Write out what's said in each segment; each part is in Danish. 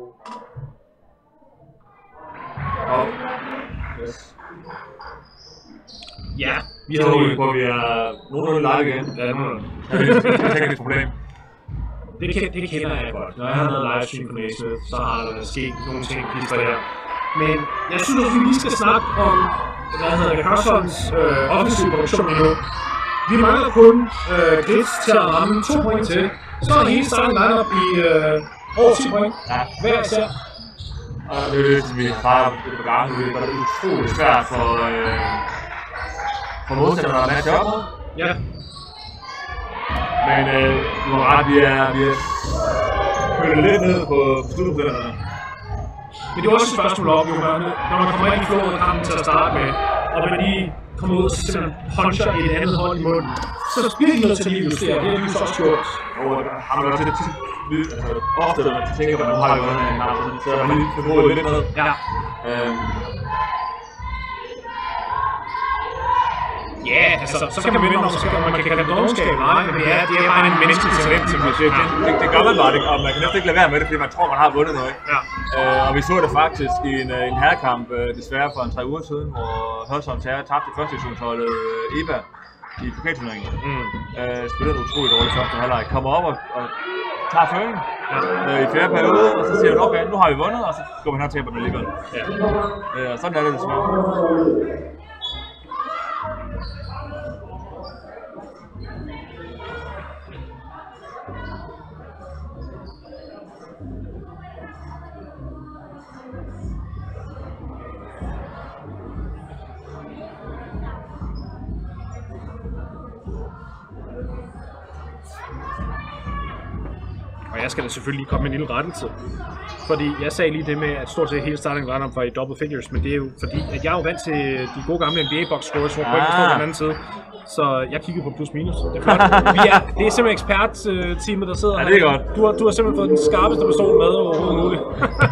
Yes. Ja, Vi har jo på, at vi er nogenlunde live igen. Ja, nogenlunde. Det er et problem. Det kender jeg godt. Når jeg har noget livestream på Naismith, så har der sket nogle ting, pister her. Men jeg synes også, vi lige skal snakke om, Hørsholms offensiv produktion nu. Vi mangler kun Glitz til at ramme 2 point til. Så er hele starten line-up i over 10 point. Ja. Hver især. Og det er det, som vi har på gangen. Det er utroligt svært for modstanderne at matche op. Ja. Men du har ret, vi er kølet lidt ned på slutopstillerne. Men det er også et spørgsmål om, når man kommer ind i flowet af kampen til at starte med, og man lige kommer ud og simpelthen puncher et andet hold i munden, så bliver de nødt til at lige justere. Det er lige så også gjort. Og har man også lidt ofte, når man tænker, at nu har vi vundet en kamp, så har man lige forbruget lidt ned. Ja. Ja, altså, så kan man vinde om, man kan kalde det dovenskab, nej, men det er bare en menneskelig talent, som man siger. Det gør man bare, og man kan næsten ikke lade være med det, fordi man tror, man har vundet noget. Ja. Og vi så det faktisk i en herrekamp, desværre for 3 uger siden, hvor Hørsholm tabte første divisionsholdet EBA i pokalturneringen. Spillede utroligt dårligt første halvleg, kommer op og tager føring i fjerde periode, og så siger han, okay, nu har vi vundet, og så går man her og taber den alligevel. Ja. Sådan er det desværre. Og jeg skal da selvfølgelig komme med en lille rettelse. Fordi jeg sagde lige det med, at stort set hele starting lineup var i double figures, men det er jo fordi, at jeg er jo vant til de gode gamle NBA-box scores, hvor pointen står på den anden side. Så jeg kiggede på plus minus. Det er flot. Det er simpelthen ekspertteamet, der sidder her. Ja, det er godt. Du har simpelthen fået den skarpeste person med overhovedet muligt.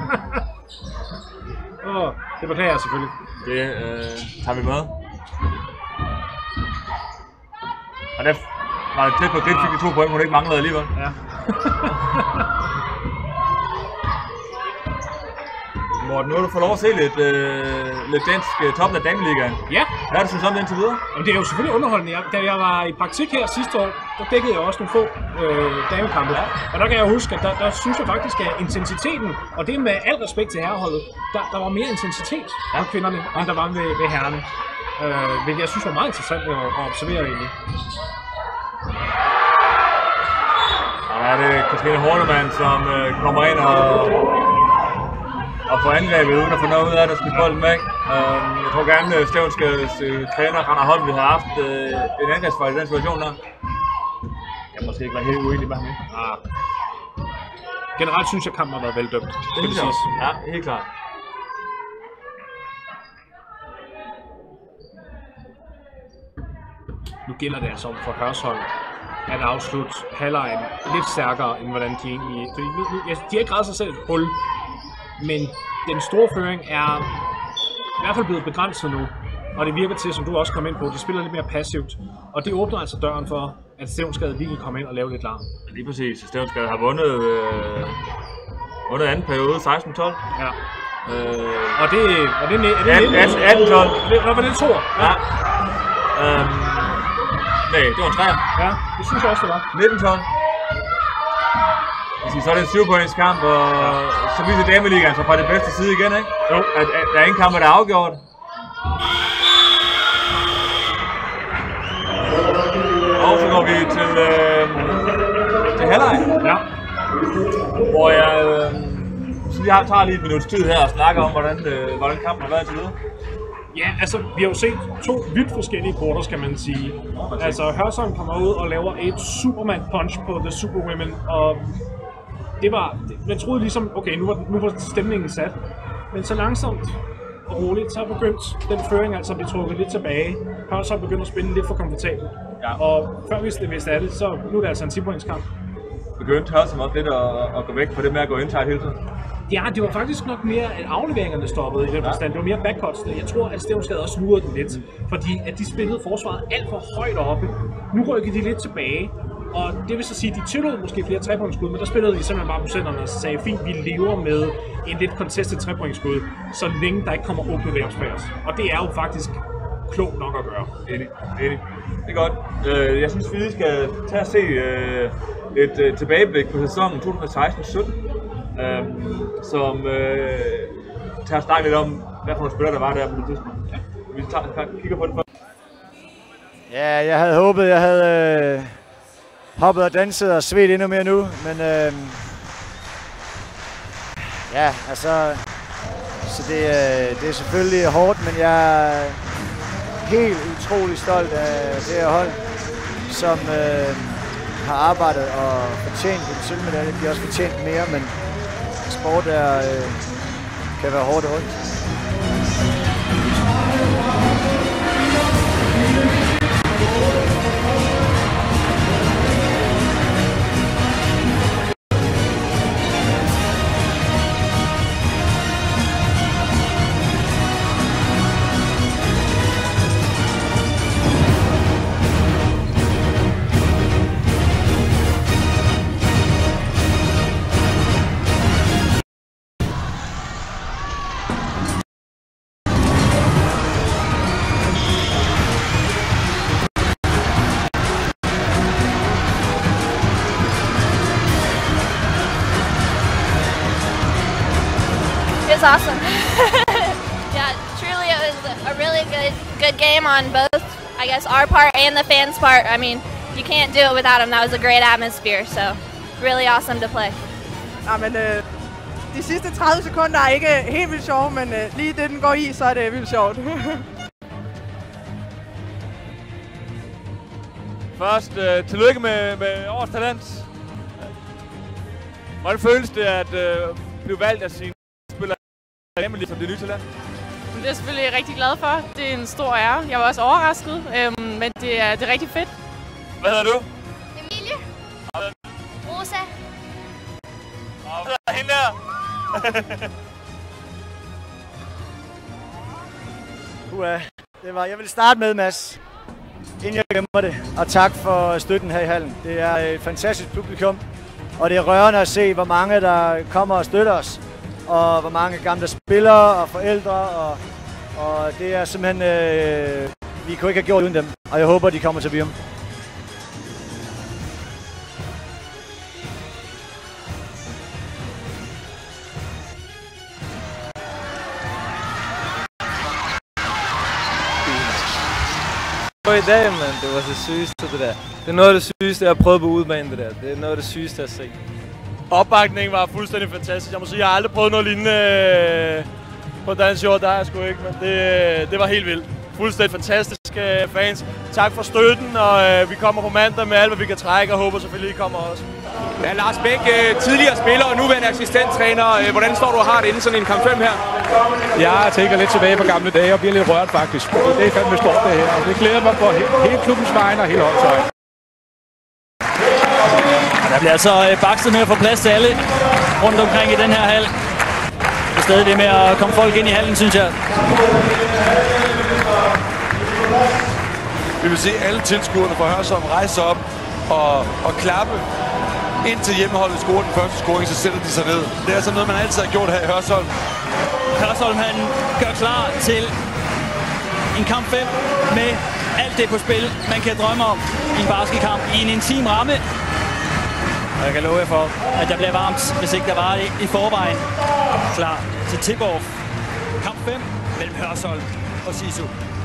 Det beklager jeg selvfølgelig. Det tager vi med. Og der var det tæt på, at Grit fik de 2 point, hun ikke manglede alligevel. Ja. Morten, nu har du fået lov at se lidt dansk toppen af dameligaen. Ja. Hvad er det synes om det indtil videre? Jamen, det er jo selvfølgelig underholdende. Da jeg var i praktik her sidste år, der dækkede jeg også nogle få damekampe. Ja. Og der kan jeg huske, at der synes jeg faktisk, at intensiteten, og det med al respekt til herreholdet, der var mere intensitet af kvinderne, end der var ved herrerne. Hvilket jeg synes var meget interessant at observere egentlig. Og der er det Katrine Hornemann, som kommer ind og får angrebet uden at få noget ud af det, at spille bolden væk. Jeg tror gerne, at Stævnskades træner, Randa Holm, vi har haft en angrebsfejl i den situation der. Jeg måske ikke være helt uenig med ham. Generelt synes jeg, at kampen har været veldømt. Det vil sige. Ja, helt klart. Nu gælder det altså for Hørsholm at afslutte halvlejen lidt stærkere, end hvordan de egentlig... De har ikke reddet sig selv et hul, men den store føring er i hvert fald blevet begrænset nu. Og det virker til, som du også kom ind på, de spiller lidt mere passivt. Og det åbner altså døren for, at Stævnsgade lige kan komme ind og lave lidt larm. Lige præcis. Stævnsgade har vundet anden periode, 16-12. Ja. Og det er det 18-12. Hvad var det, 2? Ja. Nej, det var en 3'er. Ja, det synes jeg også, det var. 19-12. Så er det en 7-points kamp, og så viser dameligaen så fra det bedste side igen, ikke? Jo. At der er ingen kamp, der er afgjort. Og så går vi til halvleg. Ja. Hvor jeg tager lige et minuts tid her og snakker om, hvordan kampen har været indtil videre. Ja, altså vi har jo set 2 vidt forskellige quarters, kan man sige. Altså Hørsholm kommer ud og laver et Superman punch på The Superwomen, og det var, man troede ligesom, okay, nu var stemningen sat. Men så langsomt og roligt, så begyndte den føring altså at blive trukket lidt tilbage. Hørsholm begyndte at spille lidt for komfortabelt. Ja. Og før vi vidste af det, så nu er det altså en 10-points kamp. Begyndte Hørsholm også lidt at gå væk fra det med at gå indtaget hele tiden? Ja, det var faktisk nok mere, at afleveringerne stoppede i den forstand. Det var mere backcuts. Jeg tror, at Stævnsgade også lurede den lidt, fordi at de spillede forsvaret alt for højt oppe. Nu rykker de lidt tilbage, Og det vil så sige, at de tillod måske flere trepointsskud, men der spillede de simpelthen bare procenterne og sagde, fint, vi lever med en lidt contested trepointsskud, så længe der ikke kommer open layups bag os. Og det er jo faktisk klogt nok at gøre. Enig. Det er godt. Jeg synes, vi skal tage og se et tilbageblik på sæsonen 2016-17, som tager at snakke lidt om, hvad for nogle spillere der var der på det tidspunkt. Vi kigger på det først. Ja, jeg havde håbet, jeg havde hoppet og danset og svedt endnu mere nu, men ja, altså, så det er selvfølgelig hårdt, men jeg er helt utrolig stolt af det her hold, som har arbejdet og fortjent en sølvmedalje. De har også fortjent mere, men sport kan være hårdt og ondt. It was awesome. Yeah, truly it was a really good game on both, I guess, our part and the fans' part. I mean, you can't do it without them. That was a great atmosphere, so really awesome to play. Ja, men de sidste 30 sekunder er ikke helt vildt sjove, men lige det den går i, så er det vildt sjovt. Først, tillykke med årets talent. Hvordan føles det at blive valgt af sine spillere som det nye talent? Det er jeg selvfølgelig rigtig glad for. Det er en stor ære. Jeg var også overrasket, men det er rigtig fedt. Hvad hedder du? Emilie. Rosa. Og hvad hedder hende der? Jeg vil starte med, Mads, inden jeg glemmer det, og tak for støtten her i hallen. Det er et fantastisk publikum, og det er rørende at se, hvor mange der kommer og støtter os, og hvor mange gamle spillere og forældre, og det er simpelthen, vi kunne ikke have gjort uden dem, og jeg håber, de kommer til Virum. I dag, men det var det sygeste, det der. Det er noget af det sygeste, jeg har prøvet på udbanen, det der. Det er noget af det sygeste at se. Opbakningen var fuldstændig fantastisk. Jeg må sige, jeg har aldrig prøvet noget lignende på Dansk Jord. Der er jeg sgu ikke, men det var helt vildt. Fuldstændig fantastiske fans. Tak for støtten, og vi kommer på mandag med alt, hvad vi kan trække, og håber selvfølgelig, I kommer også. Ja, Lars Bæk, tidligere spiller og nuværende assistenttræner. Hvordan står du og har det inden sådan en kamp 5 her? Jeg tænker lidt tilbage på gamle dage og bliver lidt rørt faktisk. Det er fandme stort det her, og det glæder mig på hele klubbens vegne og hele holdets vegne. Der bliver altså bakset med at få plads til alle rundt omkring i den her hal. Det er stadig det med at komme folk ind i hallen, synes jeg. Vi vil se alle tilskuerne fra Hørsholm rejse op og klappe. Indtil hjemmeholdet scorer den første scoring, så sætter de sig ned. Det er altså noget, man altid har gjort her i Hørsholm. Hørsholm han gør klar til en kamp 5 med alt det på spil, man kan drømme om i en basketkamp i en intim ramme. Og jeg kan love jer for, at der bliver varmt, hvis ikke der var det i forvejen. Klar til tip-off. Kamp 5 mellem Hørsholm og Sisu.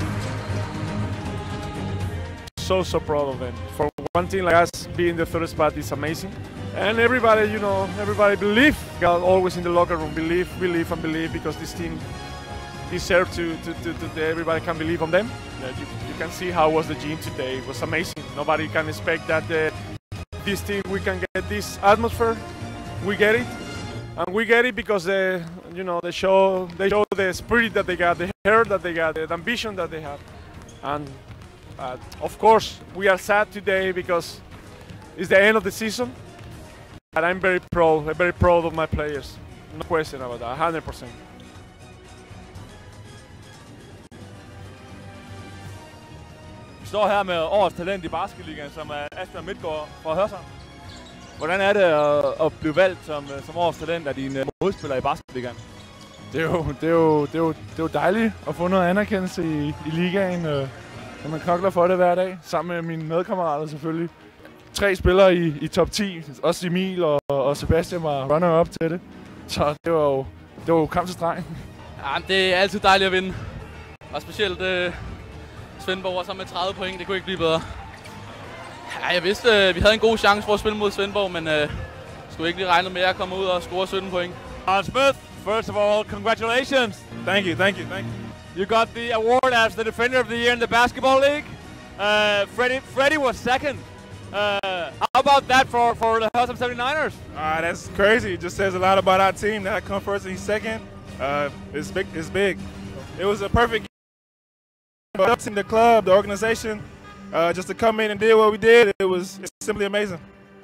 So proud of them. For one team like us, being the third spot is amazing. And everybody, you know, everybody believe, always in the locker room, believe, because this team deserve to everybody can believe on them. You can see how was the gym today. It was amazing. Nobody can expect that this team, we can get this atmosphere. We get it. And we get it because they show the spirit that they got, the heart that they got, the ambition that they have. And of course, we are sad today because it's the end of the season. And I'm very proud of my players. No question about that, 100%. står her med årets talent i basketligaen, som er Asbjørn Midtgaard fra Hørsholm. Hvordan er det at blive valgt som årets talent af dine modspillere i basketligaen? Det er jo dejligt at få noget anerkendelse i ligaen, når man knokler for det hver dag, sammen med mine medkammerater selvfølgelig. 3 spillere i top 10, også Emil og Sebastian var runner-up til det. Så det var jo kamp til stregen. Ja, det er altid dejligt at vinde. Og specielt Svendborg var sammen med 30 point, det kunne ikke blive bedre. Ja, jeg vidste, vi havde en god chance for at spille mod Svendborg, men skulle ikke lige regne med at komme ud og score 17 point. Aaron Smith, first of all, congratulations. Thank you. You got the award as the Defender of the Year in the Basketball League. Freddie was second. How about that for the Hørsholm 79ers? That's crazy. It just says a lot about our team that I come first and he's second. It's big. It was a perfect game. Up to the club, the organization, just to come in and do what we did. It's simply amazing.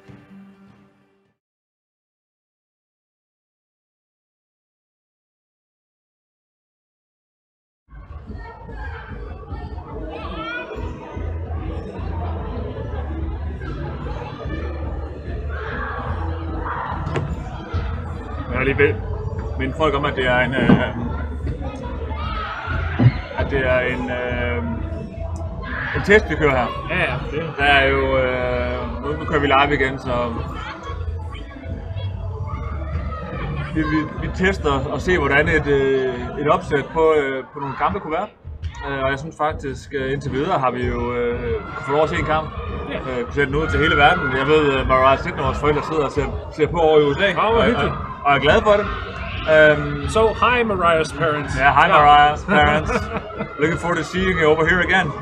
Jeg har lige ved minde folk om, at det er en test, vi kører her. Ja. Der er jo nu kører vi live igen, så vi tester og ser, hvordan et opsæt på nogle kampe kunne være. Og jeg synes faktisk, indtil videre har vi jo kunne få lov at se en kamp. Kunne sætte den ud til hele verden. Jeg ved, Mariah Signer, vores forældre, sidder og ser på over i USA. Og er glad for det. So, hi Mariah's parents. Yeah, hi Mariah's parents. Looking forward to seeing you over here again.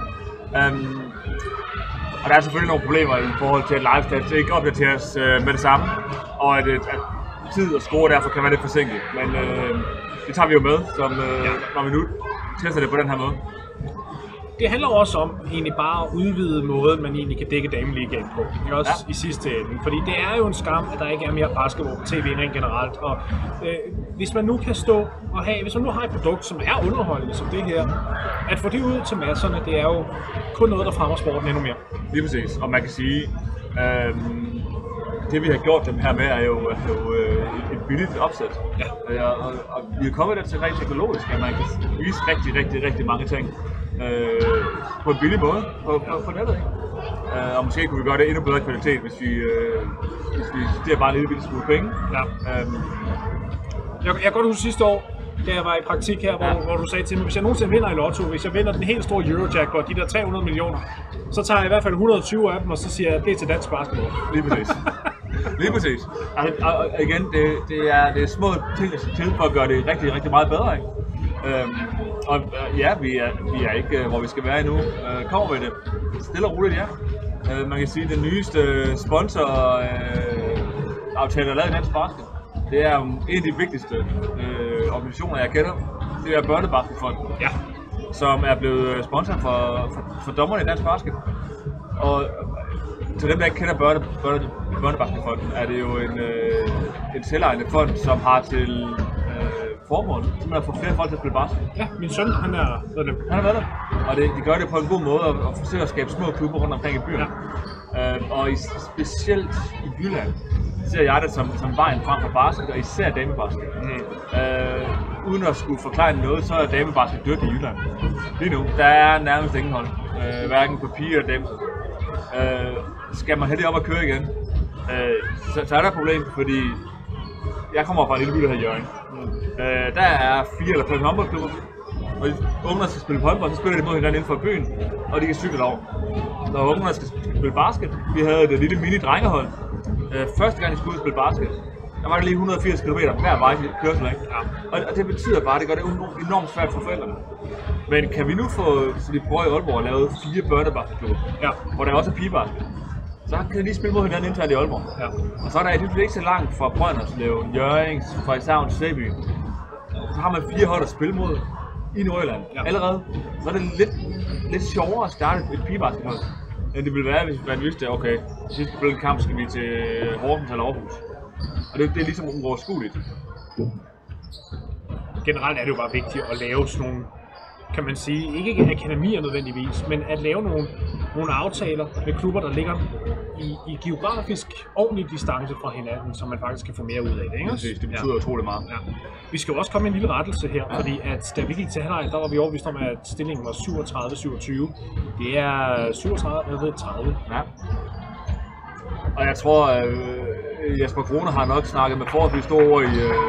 Og der er selvfølgelig nogle problemer i forhold til, at livestats ikke opdateres med det samme. Og at tid og score derfor kan være lidt forsinket. Men det tager vi jo med, når vi nu tester det på den her måde. Det handler også om egentlig bare at udvide måden, man egentlig kan dække dameligaen på. Det også i sidste ende. Fordi det er jo en skam, at der ikke er mere basketball på tv rent generelt. Og hvis man nu kan stå og hvis man nu har et produkt, som er underholdende som det her, at få det ud til masserne, det er jo kun noget, der fremmer sporten endnu mere. Lige præcis. Og man kan sige, det vi har gjort dem her med, er jo et billigt opsæt. Ja. Og vi er kommet der til rent teknologisk, at man kan vise rigtig mange ting. På en billig måde på nettet. Og måske kunne vi gøre det endnu bedre kvalitet, hvis vi stiger bare en lille bitte smule penge. Ja. Jeg kan godt huske sidste år, da jeg var i praktik her, hvor du sagde til mig, hvis jeg nogensinde vinder i Lotto, hvis jeg vinder den helt store Eurojackpot, de der 300 millioner, så tager jeg i hvert fald 120 af dem, og så siger jeg, at det er til dansk basketball. Lige præcis. Lige præcis. Altså, og igen, det er små ting, der skal til for at gøre det rigtig meget bedre, ikke? Og ja, vi er ikke, hvor vi skal være endnu. Kommer med det stille og roligt, ja. Man kan sige, at den nyeste sponsoraftale, der er lavet i dansk basket, det er en af de vigtigste organisationer, jeg kender. Det er Børnebasketfonden, som er blevet sponsor for dommerne i dansk basket. Og til dem, der ikke kender Børnebasketfonden, er det jo en selvejende fond, som har til formål, simpelthen at få flere folk til at spille basket. Ja, min søn, han er medlem. Han er medlem. Og de gør det på en god måde at forsøge at skabe små klubber rundt omkring i byen. Ja. Og specielt i Jylland ser jeg det som vejen frem for basket, og især damebasket. Uden at skulle forklare noget, så er damebasket dødt i Jylland. Lige nu, der er nærmest ingen hold. Hverken på piger eller damer. Skal man have det op at køre igen, så er der et problem, fordi jeg kommer fra en lille by, der hedder Hjørring. Der er 4 eller 5 håndboldklubber, og ungerne skal spille håndbold, så spiller de mod hinanden inden for byen, og de kan cykle over. Når ungerne skal spille basket, vi havde et lille mini-drengehold. Første gang de skulle ud og spille basket, der var det lige 180 km hver vej til kørsel, ikke? Og det betyder bare, at det gør det enormt svært for forældrene. Men kan vi nu få, så de prøver i Aalborg, lavet 4 børnebasketklubber, hvor der også er pigebasket, så kan de lige spille mod hinanden internt i Aalborg. Ja. Og så er der ikke så langt fra Brønderslev, Hjørring, Frederikshavn til Sæby. Så har man 4 hold at spille mod i Nordjylland allerede. Så er det lidt sjovere at starte et pigebasket-hold, end det ville være, hvis man vidste, okay, hvis vi skal spille en kamp, skal vi til Horsens eller Aarhus. Og det er ligesom uoverskueligt. Generelt er det jo bare vigtigt at lave sådan nogle kan man sige, ikke akademier nødvendigvis, men at lave nogle aftaler med klubber, der ligger i geografisk ordentlig distance fra hinanden, så man faktisk kan få mere ud af det, ikke? Præcis, det betyder utroligt meget. Ja. Vi skal jo også komme med en lille rettelse her, fordi at da vi gik til halvleg, der var vi overbevist om, at stillingen var 37-27. Det er 37-30. Ja. Og jeg tror, Jesper Krone har nok snakket med forholdsvis store ord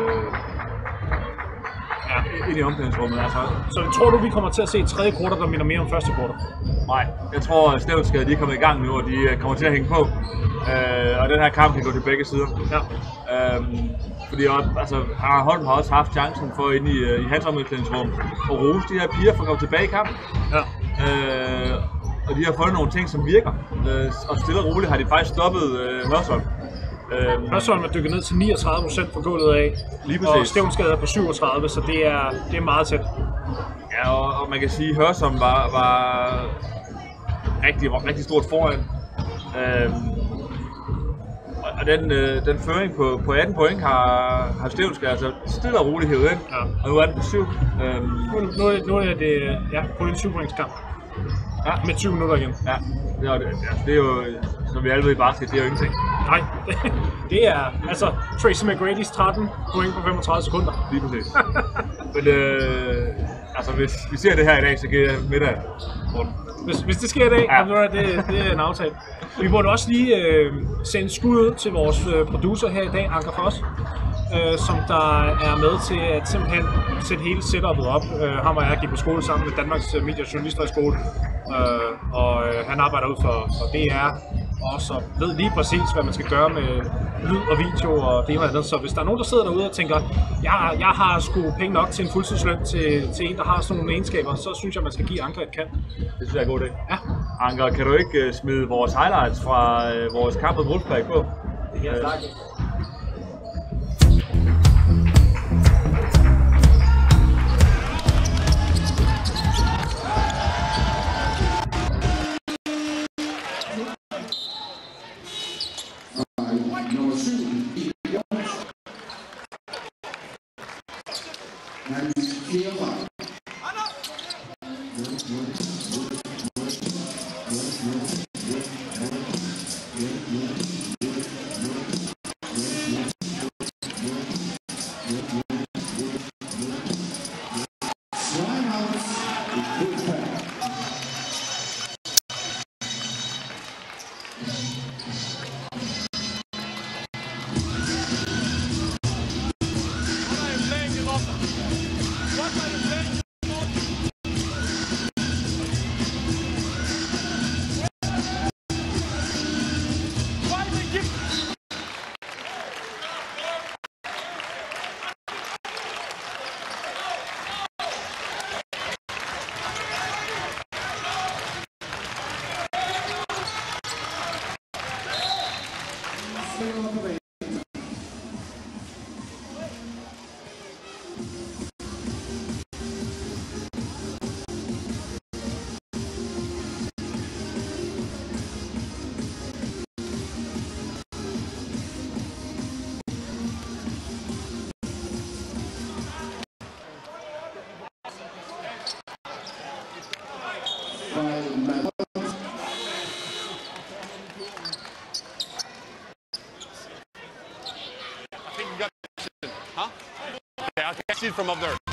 ind i omklædningsrummet. Altså. Så tror du, vi kommer til at se et tredje kvartal, der minder mere om første kvartal? Nej, jeg tror, at Stevnsgade er kommet i gang nu, og de kommer til at hænge på. Og den her kamp kan gå til begge sider. Ja. Fordi altså, Holm har også haft chancen for inde i hans omklædningsrum at rose de her piger for at komme tilbage i kampen. Ja. Og de har fundet nogle ting, som virker. Og stille og roligt har de faktisk stoppet Hørsholm. Hørsholm er dykket ned til 39% på gulvet af, lige præcis. Og Stevnsgade er på 37, så det er meget tæt. Ja, og man kan sige, at Hørsholm var rigtig stort foran. Og den føring på 18 point har Stevnsgade altså stille og roligt hævet ind, og nu er den på 7. Nu er det på en 7-pointskamp. Ja. Med 20 minutter igen. Ja, det er jo, som vi alle ved i basket, det er jo ingenting. Nej, det er altså Tracy McGrady's 13 point på 35 sekunder. Lige præcis. Men altså, hvis vi ser det her i dag, så giver jeg middag. Hvis det sker i dag, det er en aftale. Vi burde også lige sende skud ud til vores producer her i dag, Anker Foss, som der er med til at simpelthen sætte hele setupet op. Ham og jeg gik på skole sammen med Danmarks Medie- og Journalisterskole, og han arbejder ud for DR også, og ved lige præcis, hvad man skal gøre med lyd og video og det og andet. Så hvis der er nogen, der sidder derude og tænker, jeg har sgu penge nok til en fuldtidsløn til en, der har sådan nogle egenskaber, så synes jeg, man skal give Anker et kald. Det synes jeg er en god idé. Ja. Anker, kan du ikke smide vores highlights fra vores kamp mod Wolfsburg på? Det kan jeg snakke. From up there.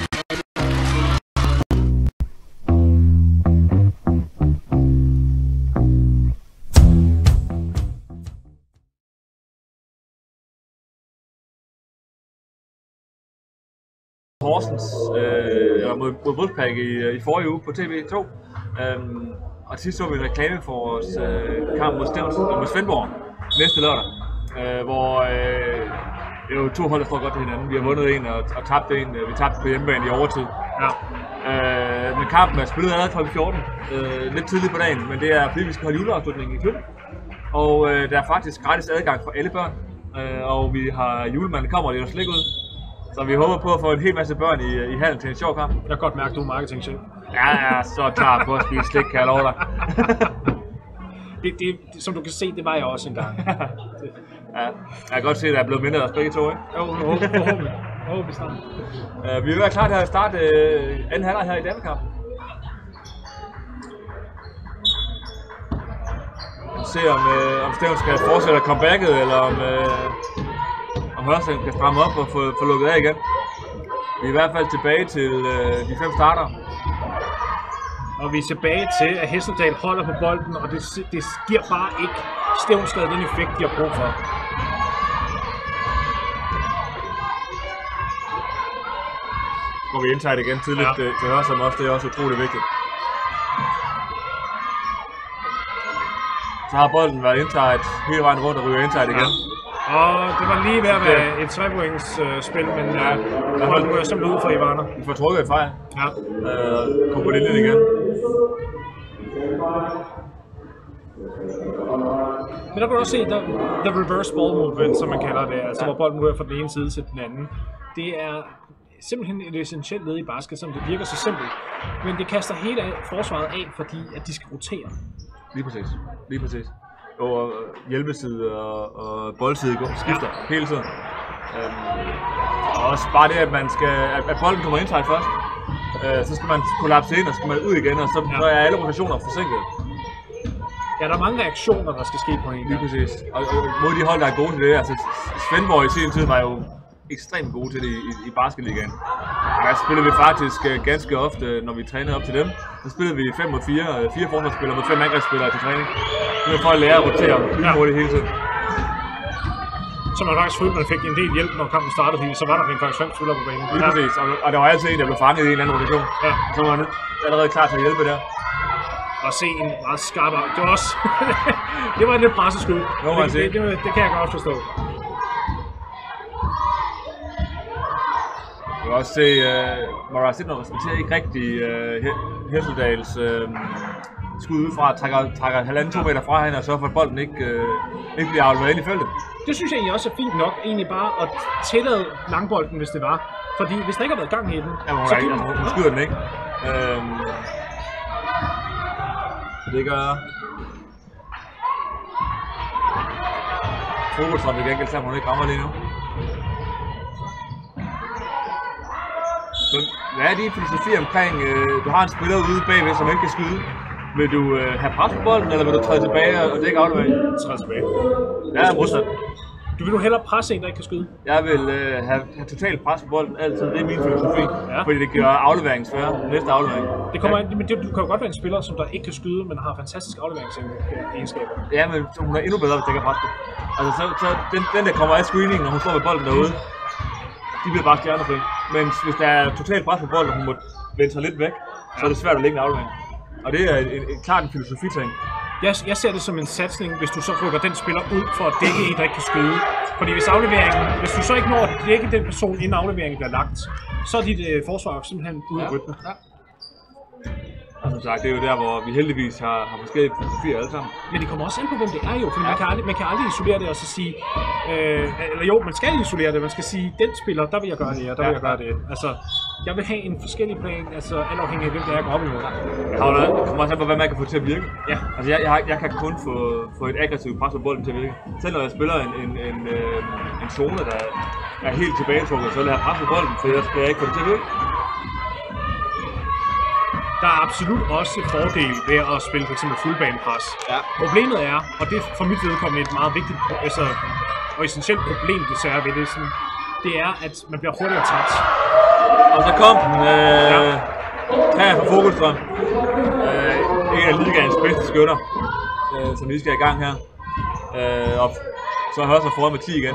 Horsens mod Wolfsburg i forrige uge på TV2. Og sidst så vi en reklame for vores kamp mod Svendborg næste lørdag, hvor det er jo to hold, der står godt til hinanden. Vi har vundet en og tabt en. Vi tabte på hjemmebane i overtid. Ja. Men kampen er spillet allerede kl. 14. Lidt tidligt på dagen, men det er fordi, vi skal holde juleafslutning i klubben. Og der er faktisk gratis adgang for alle børn. Og vi har julemanden kommer, og det er jo slik ud. Så vi håber på at få en hel masse børn i hallen til en sjov kamp. Jeg kan godt mærke, at du er marketingchef. Jeg er så klar på at spise slik, kan jeg love dig. det, som du kan se, det var jeg også engang. Ja, jeg kan godt se, at der er blevet mindre af os begge to, ikke? Jo, forhåbentlig. Vi starter. Vi vil være klar til at starte anden halvleg her i damekampen. Se om Stævn skal fortsætte comebacket, eller om Hørsholm kan stramme op og få lukket af igen. Vi er i hvert fald tilbage til de 5 starter. Og vi er tilbage til, at Hesseldal holder på bolden, og det giver bare ikke Stævnsgade den effekt, de har brug for. Går vi indside igen tidligt til Hørsholm også, det er også utroligt vigtigt. Så har bolden været inside hele vejen rundt og ryger inside igen. Og det var lige ved at være et 3-points spil, men bolden ryger simpelthen ud fra Ivana. Vi får trukket et fejl. Ja. Kom på linjen igen. Men der kan du også se, the reverse ball movement, som man kalder det, altså hvor bolden ryger fra den ene side til den anden. Det er simpelthen et essentielt led i basket, som det virker så simpelt. Men det kaster hele forsvaret af, fordi at de skal rotere. Lige præcis. Og hjælpeside og boldside skifter hele tiden. Og også bare det, at bolden kommer indside først. Så skal man kollapse ind, og så skal man ud igen, og så er alle rotationer forsinket. Ja, der er mange reaktioner, der skal ske på en. Lige præcis. Og mod de hold, der er gode til det. Altså, Svendborg i sin tid var jo ekstremt gode til det i basketligaen. Der spillede vi faktisk ganske ofte, når vi trænede op til dem. Så spillede vi 5 mod 4, 4 forsvarsspillere mod 5 angrebsspillere til træning. Det var for at lære at rotere hurtigt hele tiden. Så man faktisk følte, at man fik en del hjælp, når kampen startede, fordi så var der faktisk 5 spillere på banen. Lige præcis, og der var altid en, der blev fanget i en eller anden rotation. Ja. Så var man allerede klar til at hjælpe der. Og se en meget skarp af. Det var også... det var et lidt presseskud. Det kan jeg godt forstå. Jeg kan også se, Mara Sidner respekterer ikke rigtig Hesseldals skud udefra, trækker 1,5-2 meter fra hende og sørger for, at bolden ikke bliver afleveret ind i feltet. Det synes jeg egentlig også er fint nok, egentlig bare at tillade langbolden, hvis det var. Fordi hvis der ikke har været gang i den, så hun skyder den ikke. Det gør Fogelstrøm ikke enkelt, selvom hun ikke rammer lige nu. Hvad er din filosofi omkring, du har en spiller ude bagved, som ikke kan skyde? Vil du have pres på bolden, eller vil du træde tilbage og dække aflevering? Træde tilbage. Ja, modsat. Du vil du hellere presse en, der ikke kan skyde? Jeg vil have totalt pres på bolden altid. Det er min filosofi, fordi det gør afleveringen sværere. Næste aflevering. Det kommer men du kan jo godt være en spiller, som der ikke kan skyde, men har fantastiske afleveringsegenskaber. Ja, men hun er endnu bedre, hvis der ikke er pres på. Altså, så den der kommer af screeningen, når hun står med bolden derude, de bliver bare stjernefri. Men hvis der er totalt pres på bolden, og hun må vende sig lidt væk, så er det svært at lægge en aflevering. Og det er klart en filosofi-ting. Jeg ser det som en satsning, hvis du så rykker den spiller ud for at dække en, der ikke kan skyde. Fordi hvis du så ikke når at dække den person, inden afleveringen bliver lagt, så er dit forsvar simpelthen ude af rytmen. Ja. Og som sagt, det er jo der, hvor vi heldigvis har forskellige filosofier alle sammen. Men det kommer også ind på, hvem det er jo, for man kan aldrig isolere det og så sige, eller jo, man skal isolere det, man skal sige, den spiller, der vil jeg gøre det, og der vil jeg gøre det. Altså, jeg vil have en forskellig plan, altså alt afhængig af hvem det er, jeg går op imod. Det kommer også an på, hvad man kan få til at virke. Ja. Altså, jeg kan kun få et aggressivt pres på bolden til at virke. Selv når jeg spiller en zone, der er helt tilbagetrukket, så vil jeg have pres på bolden, for jeg skal ikke få det til at virke. Der er absolut også et fordel ved at spille f.eks. fuldbanepres. Ja. Problemet er, og det er for mit vedkommende et meget vigtigt og essentielt problem, ved det, sådan, det er, at man bliver hurtigere træt. Og så kom den her fra Fogelstrøm. En af ligaens bedste skytter, som vi skal i gang her. Og så har jeg også foran med 10 igen.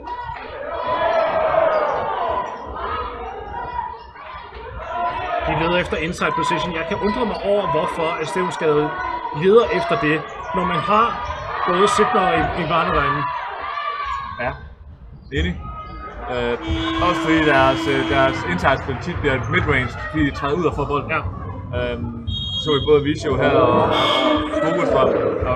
De leder efter inside position. Jeg kan undre mig over, hvorfor Stævnsgade leder efter det, når man har både Sidner og Ivana derinde. Ja, enig. Også fordi deres inside-spil tit bliver mid-range, fordi de træder ud og får bolden. Ja. Så vi både Visio her og Fogelstrøm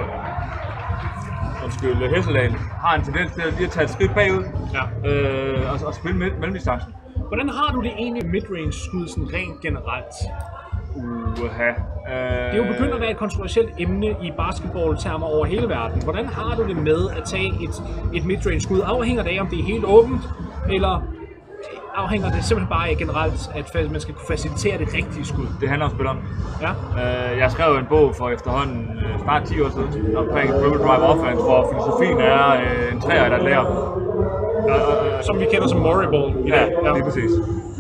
og Hesseldal har en tendens til at lige at tage et skridt bagud og spille mellemdistancen. Hvordan har du det egentlig midrange skud sådan rent generelt? Det er jo begyndt at være et kontroversielt emne i basketball-termer over hele verden. Hvordan har du det med at tage et midrange skud? Afhænger det af, om det er helt åbent, eller afhænger det simpelthen bare af generelt, at man skal kunne facilitere det rigtige skud? Det handler om spilleren. Ja. Jeg skrev en bog for efterhånden snart 10 år siden omkring dribble drive offense, hvor filosofien er en træer, der lærer. Som vi kender som Moriball i dag. Ja, lige præcis.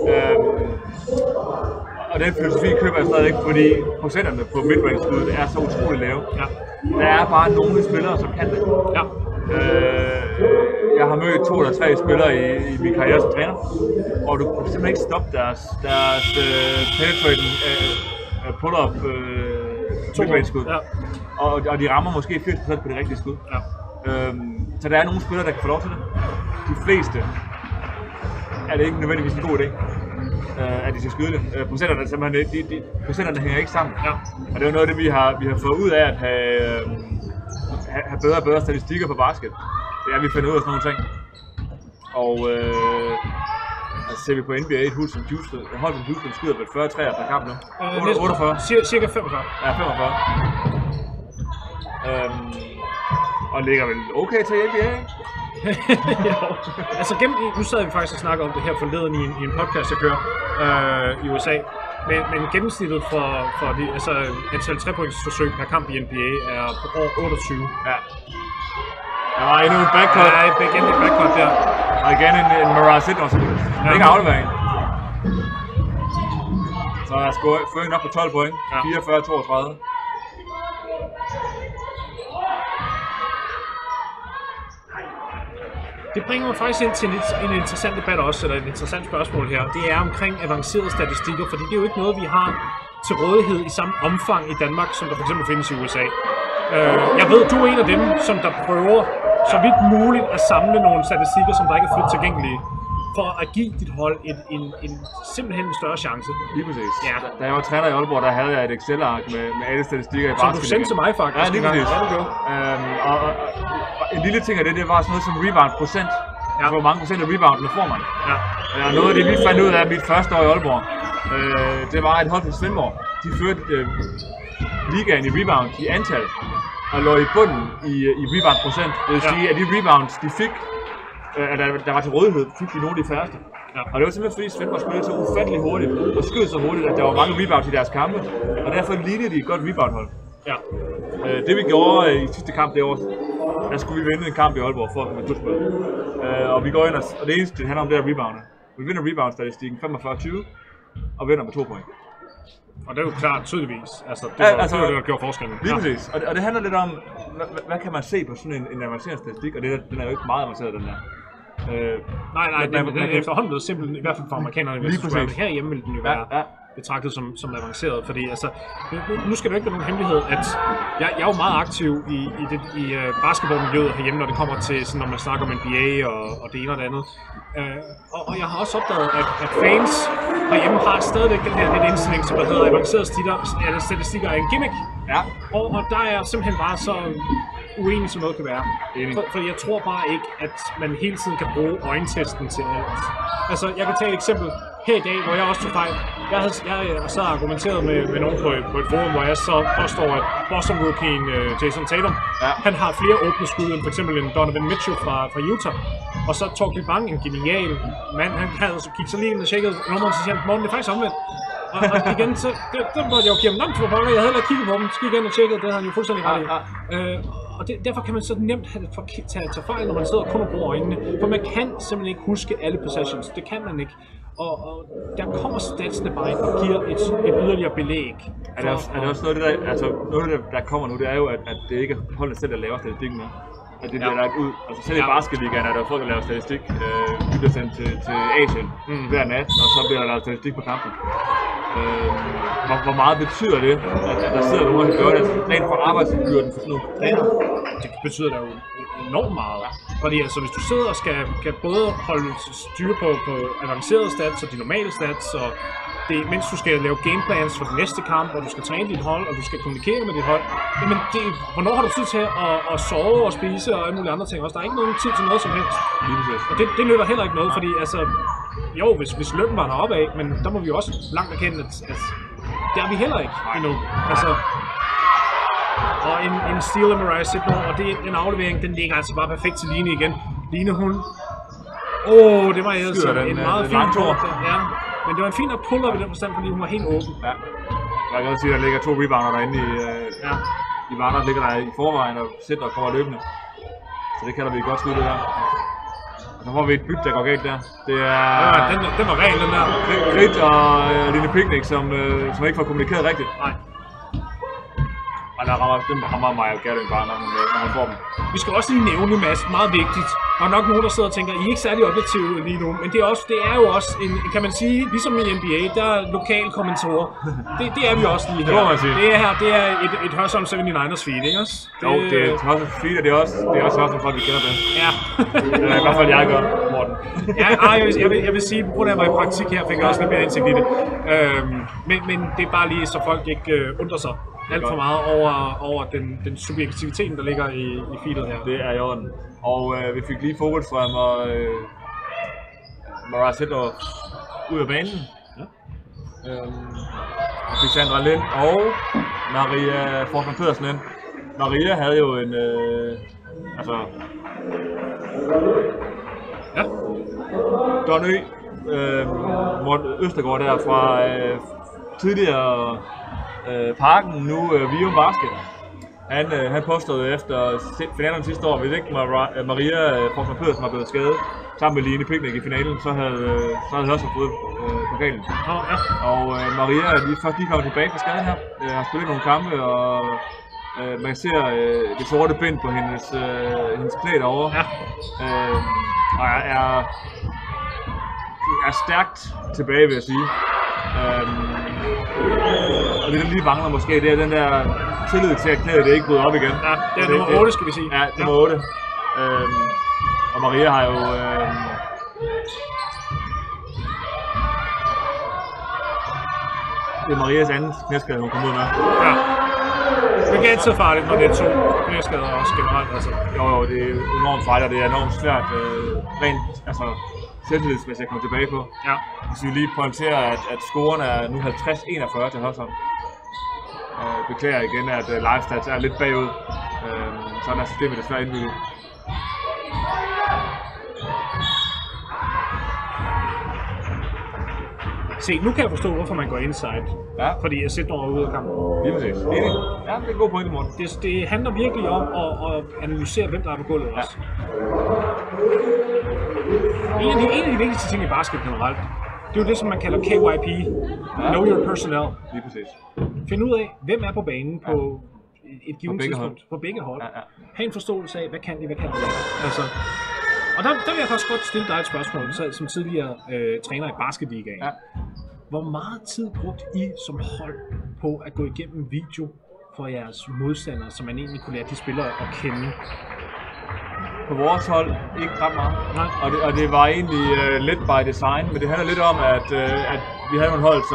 Og den filosofi køber jeg stadig ikke, fordi procenterne på midrange-skuddet er så utroligt lave. Ja. Der er bare nogle spillere, som kan det. Ja. Jeg har mødt 2 eller 3 spillere i min karriere som træner, og du kan simpelthen ikke stoppe deres penetrating pull-up midrange-skud. Ja. Og de rammer måske 80% på det rigtige skud. Ja. Så der er nogle spillere, der kan få lov til det. De fleste er det ikke nødvendigvis en god idé, at de skal skyde det. Procenterne simpelthen, procenterne hænger ikke sammen. Ja. Og det er jo noget af det, vi har fået ud af at have bedre og bedre statistikker på basket. Det er, at vi finder ud af sådan nogle ting. Og altså ser vi på NBA, et hold som Houston skyder på 40 træer per kamp nu. 48. Cirka 45. Ja, 45. Og ligger vel okay til NBA, ikke? Ja, altså nu sad vi faktisk og snakkede om det her forleden i en podcast, jeg kører i USA. Men gennemsnittet for de, altså antal 3-pointsforsøg per kamp i NBA er på over 28. Ja. Der var endnu en backcourt. Ja, igen et backcourt der. Og igen en Mirage Sidner, så ikke aflevering. Så er føringen op på 12 point. 44-32. Det bringer mig faktisk ind til en interessant debat også, eller et interessant spørgsmål her. Det er omkring avancerede statistikker, fordi det er jo ikke noget, vi har til rådighed i samme omfang i Danmark, som der f.eks. findes i USA. Jeg ved, du er en af dem, som der prøver så vidt muligt at samle nogle statistikker, som der ikke er frit tilgængelige, for at give dit hold en simpelthen en større chance. Lige præcis. Ja. Da jeg var træner i Aalborg, der havde jeg et Excel-ark med alle statistikker i basket. Som du sendte til mig faktisk. Ja, lige præcis. Og en lille ting af det var sådan noget som rebound procent. Ja. Hvor mange procent af reboundene får man. Ja. Og noget af det, vi fandt ud af mit første år i Aalborg, det var et hold fra Svendborg. De førte ligaen i rebound i antal, og lå i bunden i rebound procent. Det vil sige, at de rebounds, de fik, der var til rådighed, fik de nogle af de færreste. Ja. Og det var simpelthen fordi Svendborg spillede så ufatteligt hurtigt og skød så hurtigt, at der var mange rebounds i deres kampe. Og derfor lignede de et godt reboundhold. Ja. Det vi gjorde i sidste kamp det år, der skulle vi vinde en kamp i Aalborg for at komme til slutspillet. Og vi går ind og det eneste, det handler om, det er rebounder. Vi vinder rebound-statistikken 45-20 og vinder med 2 point. Og det er jo klart tydeligvis. Altså, det var det, der gjorde forskellen. Lige præcis. Og det handler lidt om, hvad kan man se på sådan en avanceret statistik, og den er jo ikke meget avanceret, den der. Nej, den er efterhånden blevet simpelthen, i hvert fald for amerikanerne, hvis du skulle være herhjemme, ville den jo være betragtet som avanceret, fordi altså, nu skal det ikke være nogen hemmelighed, at jeg er jo meget aktiv i basketballmiljøet herhjemme, når det kommer til, sådan, når man snakker om NBA og det ene og det andet. Og jeg har også opdaget, at fans herhjemme har stadigvæk den her lidt indstilling, som der hedder avancerede statistikker er en gimmick. Ja. Og der er simpelthen bare så uenig som noget kan være. For jeg tror bare ikke, at man hele tiden kan bruge øjentesten til alt. Altså, jeg kan tage et eksempel her i dag, hvor jeg også tog fejl. Jeg så argumenteret med nogen på et forum, hvor jeg så påstår, at Boston-rookien Jason Tatum, han har flere åbne skud end f.eks. en Donovan Mitchell fra Utah. Og så Torkel Bang, en genial mand, han gik så lige ind og tjekkede nummeren, så siger han, morgen, det er faktisk omvendt. Og igen, så det måtte jeg jo give ham langt for pokker. Jeg havde heller kigget på dem, så gik igen og tjekkede, det havde han jo fuldstændig ret i. Og derfor kan man så nemt tage fejl, når man sidder og kun bruger øjnene. For man kan simpelthen ikke huske alle possessions. Det kan man ikke. Og der kommer statsene bare ind og giver et yderligere belæg. Er det også noget af det, altså noget af det, der kommer nu, det er jo, at det ikke er holdene selv, der laver statistikken med. At det bliver lagt ud. Altså selv i basketligaen er der folk, der laver statistik. De bliver sendt til Asien hver nat, og så bliver der lavet statistik på kampen. Hvor meget betyder det, at der sidder nogen og gør det rent for arbejdsbyrden for sådan nogle træner? Det betyder da jo enormt meget. Fordi altså, hvis du sidder og skal både holde styr på avancerede stats og de normale stats, og mens du skal lave gameplans for den næste kamp, og du skal træne dit hold, og du skal kommunikere med dit hold, jamen hvornår har du tid til at sove og spise og alle mulige andre ting også? Der er ikke nogen tid til noget som helst. Og det nytter heller ikke noget, fordi altså, jo, hvis lønnen var deroppe af, men der må vi jo også langt erkende, at det er vi heller ikke endnu. Altså, og en steal af Mirage Sidner, og det er en aflevering, den ligger altså bare perfekt til Line igen. Line, hun Det var altså en meget fin tur. Ja. Men det var en fin pull-up i den forstand, fordi hun var helt åben. Ja. Jeg kan godt sige, at der ligger 2 rebounder derinde i Varner ligger der i forvejen, og sætter og kommer løbende. Så det kalder vi et godt skud, det der. Og så får vi et byt, der går galt der. Det er... Ja, den var ren, den der. Grit og Line Picnic, som ikke får kommunikeret rigtigt. Nej. Og der rammer mig og Gerding bare, når han får dem. Vi skal også lige nævne, Mads, meget vigtigt. Der er nok nogen, der sidder og tænker, I er ikke særlig objektive lige nu, men det er jo også en, kan man sige, ligesom i NBA, der er lokale kommentatorer. Det er vi også lige her. Det er et Hørsholm 79ers feed, ikke også? Jo, det er et Hørsholm feed, og det er også Hørsholm folk, vi kender det. Ja. I hvert fald jeg gør, Morten. Jeg vil sige, på grund af at jeg var i praktik her, fik jeg også lidt mere indsigt i det. Men det er bare lige, så folk ikke undrer sig alt for meget over den subjektiviteten, der ligger i feedet her. Det er i orden. Og vi fik lige fokus fra Mariah Sætter ud af banen. Ja. Og fik Sandra Lind og Maria Forsman Pedersen ind. Maria havde jo en... Ja. Don Ø, Morten Østergaard der fra tidligere Parken, nu Vium Basket. Han påstod efter finalen sidste år, hvis ikke Maria Forsman Pedersen var blevet skadet sammen med Line Picnic i finalen, så havde også fået pokalen. Og Maria er først lige kommet tilbage fra skaden her. Har spillet nogle kampe, og man ser det sorte bind på hendes knæ derovre. Ja. Og er stærkt tilbage, vil jeg sige. Og det der lige mangler måske, det er den der tillid til, at knæet det ikke bryder op igen. Ja, det er nummer 8, skal vi sige. Ja, nummer 8. Og Maria har jo... det er Marias anden knæskade, hun kom ud med. Ja. Det er ikke så farligt, når det er 2 knæskader også generelt. Altså. Jo, det er enormt farligt, og det er enormt svært rent selvtillidsmæssigt at komme tilbage på. Ja. Hvis vi lige pointerer, at scoren er nu 50-41 til Hørsholm. Beklager igen, at livestats er lidt bagud. Sådan er systemet desværre indbygget. Se, nu kan jeg forstå, hvorfor man går inside. Ja. Fordi jeg sætter over ude af kampen. Lige præcis. Enig. Ja, det er en god pointe, Morten. Det handler virkelig om at analysere, hvem der er på gulvet også. En af de vigtigste ting i basket generelt, det er jo det, som man kalder KYP. Know your personnel. Lige præcis. Find ud af, hvem er på banen på et givet tidspunkt. På begge hold. Ha' en forståelse af, hvad kan de, hvad kan de ikke. Altså, og der vil jeg faktisk godt stille dig et spørgsmål, som tidligere træner i basketligaen. Ja. Hvor meget tid brugte I som hold på at gå igennem video for jeres modstandere, så man egentlig kunne lære de spillere at kende? På vores hold ikke ret meget. Nej. Og det var egentlig lidt by design, men det handler lidt om, at vi havde nogle hold,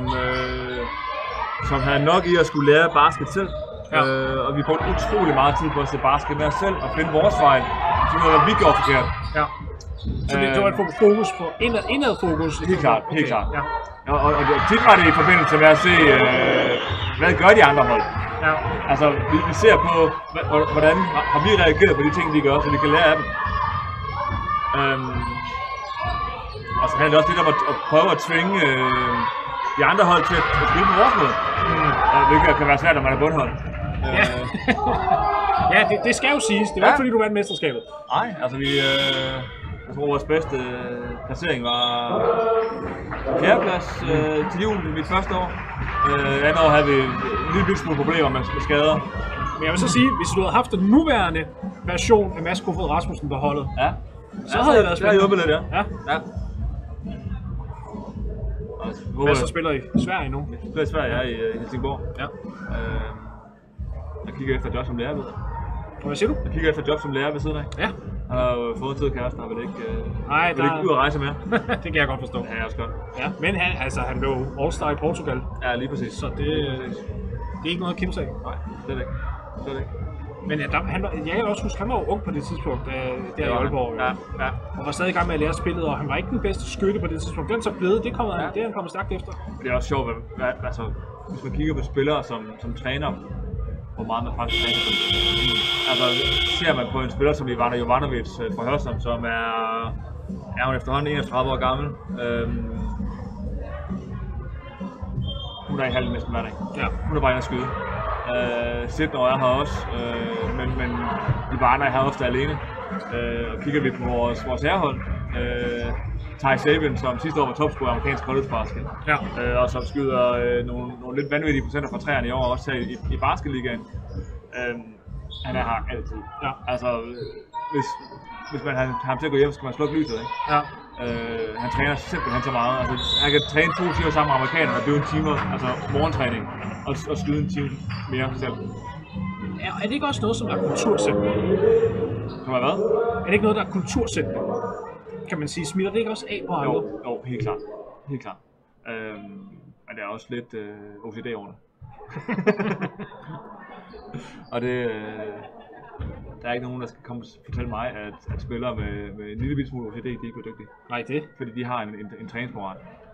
som havde nok i at skulle lære basket selv. Ja. Og vi brugte utrolig meget tid på at se basket med os selv og finde vores fejl, så noget, hvad vi gjorde forkert. Ja. Så det var et fokus på indad fokus? Helt klart, helt klart. Ja. Og tit var det i forbindelse med at se, hvad gør de andre hold. Ja. Altså, vi ser på, hvordan har vi reageret på de ting, de gør, så vi kan lære af dem. Og så handler det også lidt om at prøve at tvinge de andre hold til at spille på vores måde. Hvilket kan være svært, når man er bundhold. Ja, ja det skal jo siges. Det var ikke fordi, du vandt mesterskabet. Nej, altså jeg tror, vores bedste placering var 4. plads til jul i mit første år. Andet år havde vi en lille smule problemer med skader. Men jeg vil så sige, hvis du havde haft den nuværende version af Mads Kofod Rasmussen på holdet, så havde det været spændende. Jeg har hjulpet lidt, ja. Hvad så spiller I? Sverige nu? Jeg spiller i Sverige, jeg er i Helsingborg. Ja. Jeg kigger efter job som lærer ved. Hvad siger du? Jeg kigger efter job som lærer ved siden af. Ja. Jeg har jo fået tid kæreste, og vil ikke ud at rejse mere. Det kan jeg godt forstå. Ja, jeg også godt. Ja, men han blev All-Star i Portugal. Ja, lige præcis. Så det er ikke noget at kimse af. Nej, det er det ikke. Men jeg kan også huske, han var jo ung på det tidspunkt, der i Aalborg. Ja. Og var stadig i gang med at lære spillet, og han var ikke den bedste skytte på det tidspunkt. Den så blevet, det er han kommet stærkt efter. Det er også sjovt, altså, hvis man kigger på spillere som træner, hvor meget man faktisk træner på. Altså, ser man på en spiller som Ivana Jovanovic fra Hørsholm, som er Ja, hun er efterhånden 31 år gammel. Hun er i hallen næsten hver dag. Ja. Hun er bare inde at skyde. 17 år er her også, men de barne er her ofte alene. Og kigger vi på vores herrehold, Ty Saban, som sidste år var topscorer i amerikansk college-basket, og som skyder nogle lidt vanvittige procenter fra træerne i år, også her i basketligaen. Han er her altid. Ja. Altså, hvis man har ham til at gå hjem, så skal man slukke lyset, ikke? Ja. Han træner simpelthen så meget. Altså, han kan træne 2 timer sammen med amerikanerne og blive en time, altså morgentræning, og skyde en time mere selv. Ja, er det ikke også noget, som er kultursættende? Som er hvad? Er det ikke noget, der er kultursættende? Kan man sige, smitter det ikke også af på andre? Jo, helt klart. Helt klart. Men det er også lidt OCD over det. Og det... Der er ikke nogen, der skal komme og fortælle mig, at spillere med en lille smule OCD, de ikke bliver dygtige. Nej, det. Fordi de har en træningsmoral.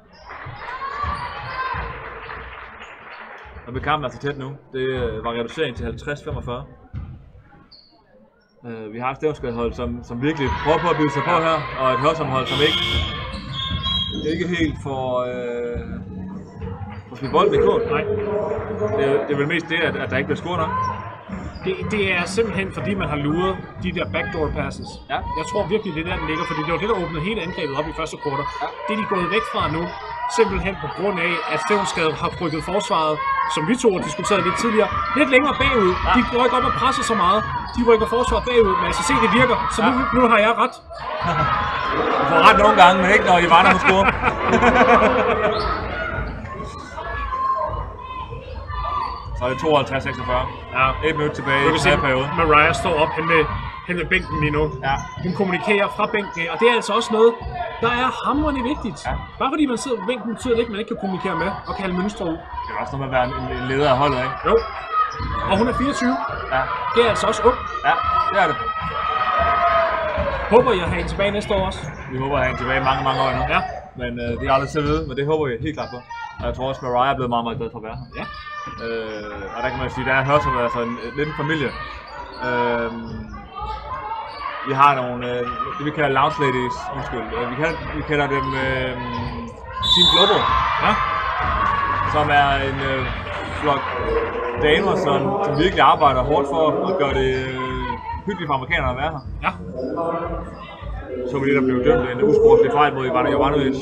Og med kampen er så tæt nu. Det var reducering til 50-45. Vi har et Stevnsgade-hold, som virkelig prøver på at bygge sig på her, og et Hørsholm-hold, som ikke helt får spillet bolden i kål. Nej. Det er vel mest det, at der ikke bliver scoret nok. Det er simpelthen fordi, man har luret de der backdoor passes. Ja. Jeg tror virkelig, det er der, den ligger, fordi det var det, der åbnede hele angrebet op i første kvartal. Ja. Det er de gået væk fra nu, simpelthen på grund af, at Stevnsgade har rykket forsvaret, som vi to har diskuteret lidt tidligere, lidt længere bagud. Ja. De går ikke op og presser så meget. De rykker forsvaret bagud, men altså se, det virker. Så nu har jeg ret. Du får ret nogle gange, men ikke når I vandrer på score. Så er det 52-46. Ja. 1 minut tilbage i den periode. Mariah står op hen ved bænken lige nu. Ja. Hun kommunikerer fra bænken, og det er altså også noget, der er hamrende vigtigt. Ja. Bare fordi man sidder på bænken, betyder det ikke, at man ikke kan kommunikere med og kan have mønstre ud. Det er også noget med at være en leder af holdet, ikke? Jo. Og hun er 24. Ja. Det er altså også ung. Ja, det er det. Håber I at have hende tilbage næste år også? Vi håber at have hende tilbage mange år endnu. Ja. Men det er aldrig til at vide, men det håber vi helt klart på. Og jeg tror også, at Mariah er blevet meget glad for at være her. Ja. Og der kan man sige, at der er Hørsholm altså lidt en familie. Vi har nogle, det vi kalder lounge ladies, vi kalder dem Team Global, ja? Som er en flok damer, som virkelig arbejder hårdt for at gøre det hyggeligt for amerikanerne at være her. Ja. Så vi det, der blev dømt en usportslig fejl mod Ivana Jovanovic.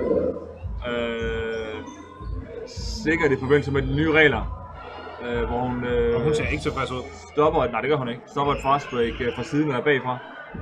Sikkert i forbindelse med de nye regler, hvor hun ser ikke tilfreds ud. Nej, det gør hun ikke. Stopper et fast break fra siden eller bagfra.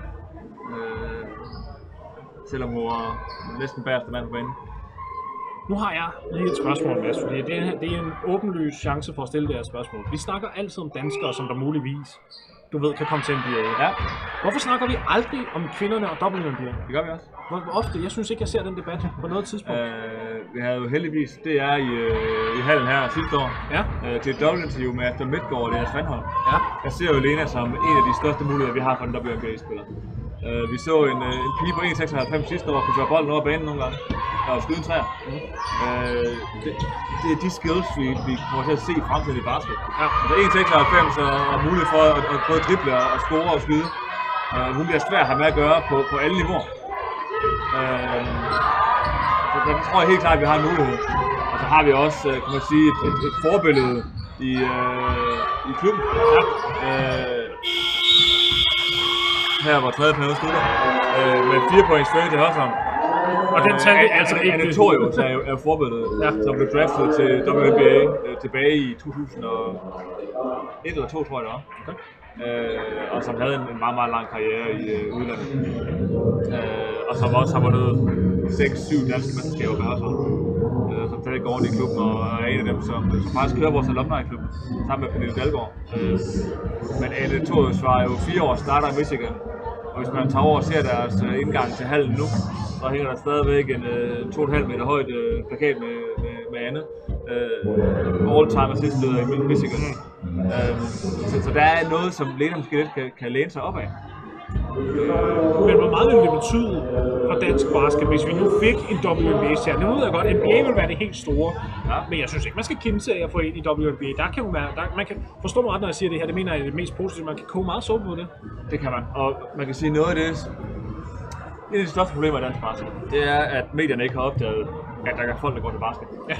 Selvom hun var næsten bagerste mand på banen. Nu har jeg lige et spørgsmål, Mads, fordi det er en åbenlys chance for at stille det her spørgsmål. Vi snakker altid om danskere, som der muligvis, du ved, kan komme til NBA. Ja. Hvorfor snakker vi aldrig om kvinderne og WNBA? Det gør vi også. Hvor ofte? Jeg synes ikke, jeg ser den debat på noget tidspunkt. Vi havde jo heldigvis, det er i hallen her sidste år, ja. Til et dobbeltinterview med Afton Midtgaard og Lena Svandholm. Ja. Jeg ser jo Lena som en af de største muligheder, vi har for en WNBA-spiller. Vi så en pige på 1,96 sidste år, kunne gøre bolden over banen nogle gange og skyde en træer. Det er de skills, vi kommer til at se i fremtiden i basket. Ja. Altså 1,96 og mulighed for at prøve at drible og score og skyde. Hun bliver svært at have med at gøre på alle niveauer. Så jeg tror helt klart, at vi har en mulighed. Og så har vi også, kan man sige, et forbillede i klubben. Ja. Her var tredje periode slutter med 4 points føring til Hørsholm. Og den talte altså ikke. Anatorius er jo forbilledet, ja. Som blev draftet til WNBA tilbage i 2001 eller 2, tror jeg det var. Okay. Og som havde en meget lang karriere i udlandet. Og som også har vundet 6-7 danske mesterskaber med Hørsholm. Som stadig går ordentligt i klubben og er en af dem, som faktisk kører vores alumni-klubben sammen med Pernille Dalgaard. Men Anatorius var jo 4 år starter i Michigan. Og hvis man tager over og ser deres indgang til hallen nu, så hænger der stadigvæk en 2,5 meter højt plakat med Anne. All-time assist-leder i Michigan. Så der er noget, som Lena måske lidt kan læne sig op af. Men hvor meget ville det betyde for dansk basket, hvis vi nu fik en WNBA-serie? Nu ved jeg godt, NBA vil være det helt store, ja. Men jeg synes ikke, man skal kimse af at få ind i WNBA. Der kan jo være, man kan forstå mig ret, når jeg siger det her, det mener jeg er det mest positive, man kan koge meget suppe på det. Det kan man, og man kan sige noget af det, Et af de største problemer i dansk basket, det er, at medierne ikke har opdaget, at der er folk, der går til basket. Ja.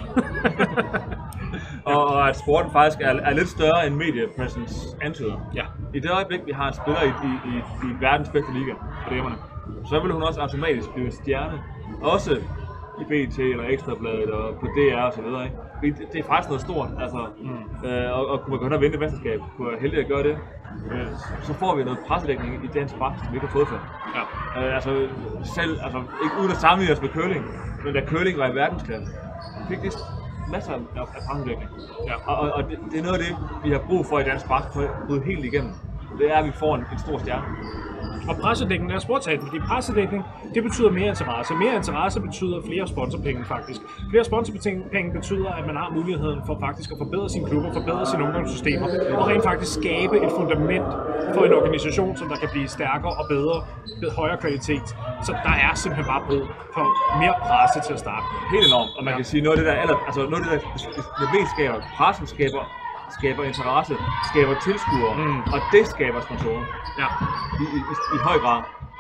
og at sporten faktisk er lidt større end mediepresence antyder. Ja. I det øjeblik, vi har en spiller i verdens bedste liga på damerne, så vil hun også automatisk blive en stjerne. Også i BT eller Ekstrabladet og på DR og så videre, ikke? Det er faktisk noget stort, altså. Og kunne man gå hen og vinde mesterskab, kunne jeg heldig at gøre det, så får vi noget pressedækning i dansk basket, som vi ikke har fået før. Ja. Altså ikke uden at sammenligne os med curling, men da curling var i verdensklasse, fik det masser af pressedækning. Ja. Og det er noget af det, vi har brug for i dansk basket, for at bryde helt igennem. Det er, at vi får en stor stjerne. Og pressedækning er sportshat, fordi pressedækning, det betyder mere interesse. Mere interesse betyder flere sponsorpenge faktisk. Flere sponsorpenge betyder, at man har muligheden for faktisk at forbedre sine klubber, forbedre sine ungdomssystemer, og rent faktisk skabe et fundament for en organisation, som der kan blive stærkere og bedre, med højere kvalitet. Så der er simpelthen bare brug for mere presse til at starte. Helt enormt, og man kan sige noget af det der, noget af det mest skaber, pressen skaber interesse, skaber tilskuere, og det skaber sponsorer. Ja. I høj grad.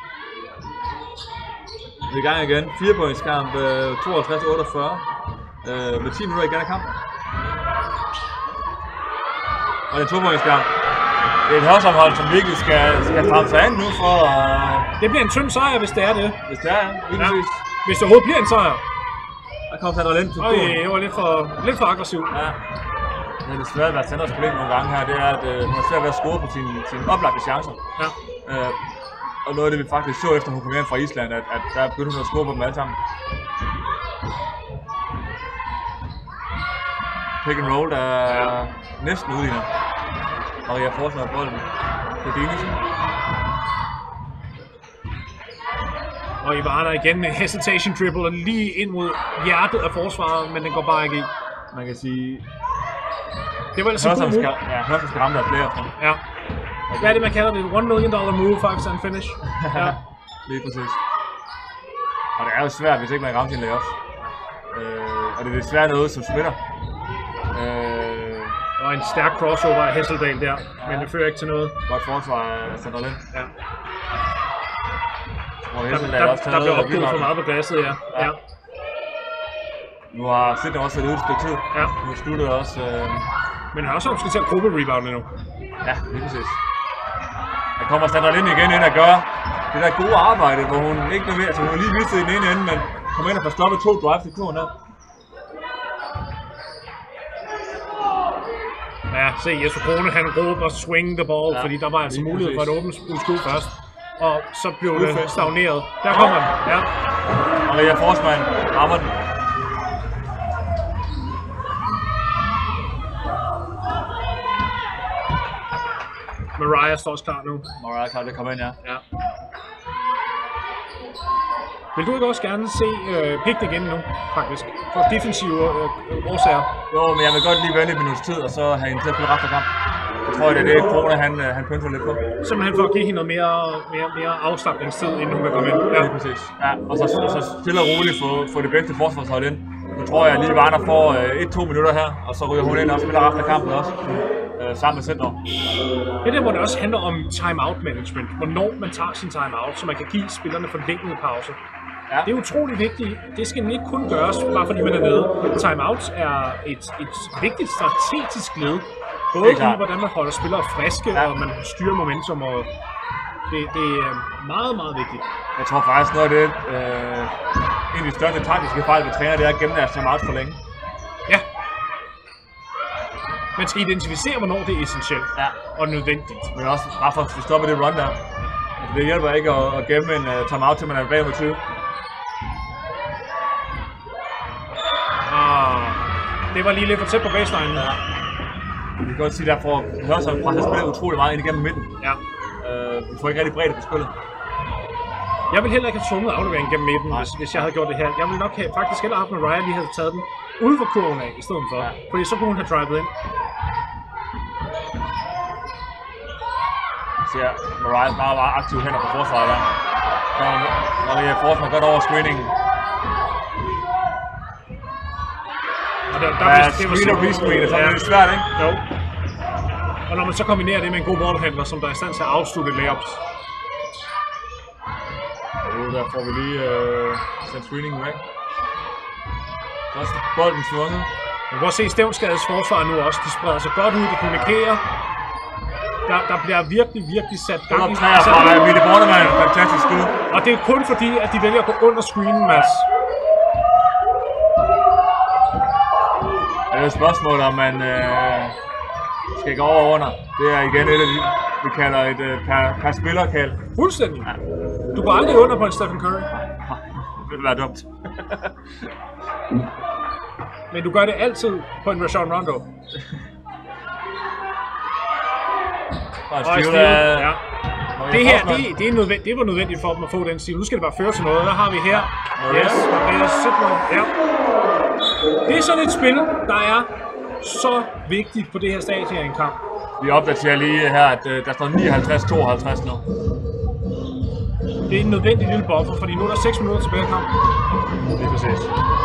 Vi er i gang igen. 4-pointskamp, 52-48. Med 10 minutter igen af kampen. Og det er en 2-pointskamp. Det er et Hørsholm-hold, som virkelig skal stramme sig an nu for Det bliver en tynd sejr, hvis det er det. Hvis det er, ja. Hvis det overhovedet bliver en sejr. Der kommer Sandra Lind til turen. Det var lidt for aggressiv. Ja. Det er desværre været Sandras problem nogle gange her, det er, at hun er svært ved at score på sine oplagte chancer. Ja. Og noget af det, vi faktisk så efter, hun kom hjem fra Island, at der begyndte hun at score på dem alle sammen. Pick and roll, der er næsten ude i hende. Og jeg fortsætter bolden. Det er Dinesen. Og Ivana igen med hesitation dribble lige ind mod hjertet af forsvaret, men den går bare ikke i. Man kan sige... Det var altså god move. Ja, Hørsholm skal ramme deres flere. Ja. Hvad er det, man kalder det? $1 million move, 5% finish. Ja. Lige præcis. Og det er jo svært, hvis ikke man rammer sin layoffs. Og det er desværre noget, som smitter. Og en stærk crossover af Hesseldal der, men det fører ikke til noget. Godt forsvar af Sandra Lind. Ja. Der blev opgivet for meget på glasset, ja. Nu har Sydney også været ude et stykke tid. Ja. Nu sluttede også... Men Hørsholm skal til at gruppe-rebound nu. Ja, lige præcis. Der kommer Sandra Lind igen ind og gør det der gode arbejde, hvor hun ikke bevæger sig. Hun har lige mistet i den ene ende, men kommer ind og får stoppet 2 drives til kurven her. Ja, se Jesper Krone, han råber swing the ball, fordi der var altså mulighed for et åbent skud først. Og så blev det stagneret. Der kommer den, ja. Og Maria Forsman rammer den. Mariah står også klar nu. Mariah er klar til at komme ind, ja. Vil du ikke også gerne se Pick igen nu, faktisk? For defensive årsager. Jo, men jeg vil godt lige vente et minuts tid, og så have hende til at spille resten af kampen. Jeg tror, det er det, Krone han pynter lidt på. Simpelthen for at give hende noget mere afslapningstid, inden hun kan komme ind. Ja, præcis. Ja, og så stille og roligt få det bedste forsvarshold ind. Nu tror jeg lige, Varner får 1-2 minutter her, og så ryger hun ind og spiller resten af kampen også. Sammen med center. Det er der, hvor det også handler om time-out management. Hvornår man tager sin time-out, så man kan give spillerne forlængede pauser. Ja. Det er utrolig vigtigt. Det skal ikke kun gøres, bare fordi man er nede. Time-outs er et vigtigt strategisk led. Både i, hvordan man holder spillere friske, og man styrer momentum, og det er meget, meget vigtigt. Jeg tror faktisk noget af det, en af de største taktiske fejl ved træner, det er at gemme deres time-outs for længe. Ja. Man skal identificere, hvornår det er essentielt og nødvendigt. Men også bare for at stoppe det run der. Altså, det hjælper ikke at gemme en timeout, til man er bag med 20. Det var lige lidt for tæt på baseline. Ja. Vi kan godt sige, at derfor Hørsholm presser spillet utrolig meget ind igennem midten. Ja. Vi får ikke rigtig bredde på spillet. Jeg vil heller ikke have tvunget afleveringen gennem midten, hvis jeg havde gjort det her. Jeg ville nok faktisk hellere have haft Mariah lige havde taget den ude for kurven af i stedet for. Fordi så kunne hun have drivet ind. Jeg ser Mariah meget aktiv hænder på forsvaret der. Maria Forsman godt over screeningen. Screen og rescreen, så er det svært, ikke? Jo. Og når man så kombinerer det med en god ballhandler, som der er i stand til at afslutte layups. Der får vi lige sendt screeningen væk. Så er bolden svunget. Man kan også se Stevnsgades forsvar nu også. De spreder sig godt ud, de kommunikerer. Der bliver virkelig sat gang i. 103 fra Mille Bornemann, fantastisk skud. Og det er kun fordi, at de vælger at gå under screenen, Mads. Det er et spørgsmål, om man skal gå over under. Det er igen et af de, vi kalder et per spillerkald. Fuldstændig. Ja. Du går aldrig under på en Stephen Curry. Det ville være dumt. Men du gør det altid på en Rajon Rondo. Ja. Det her, det var nødvendigt for dem at få den stil. Nu skal det bare føre til noget. Hvad har vi her? Yes, ja. Det er sådan et spil, der er så vigtigt på det her stadie af en kamp. Vi opdaterer lige her, at der står 59-52 nu. Det er en nødvendig lille buffer, fordi nu er der 6 minutter tilbage af kampen. Det er præcis.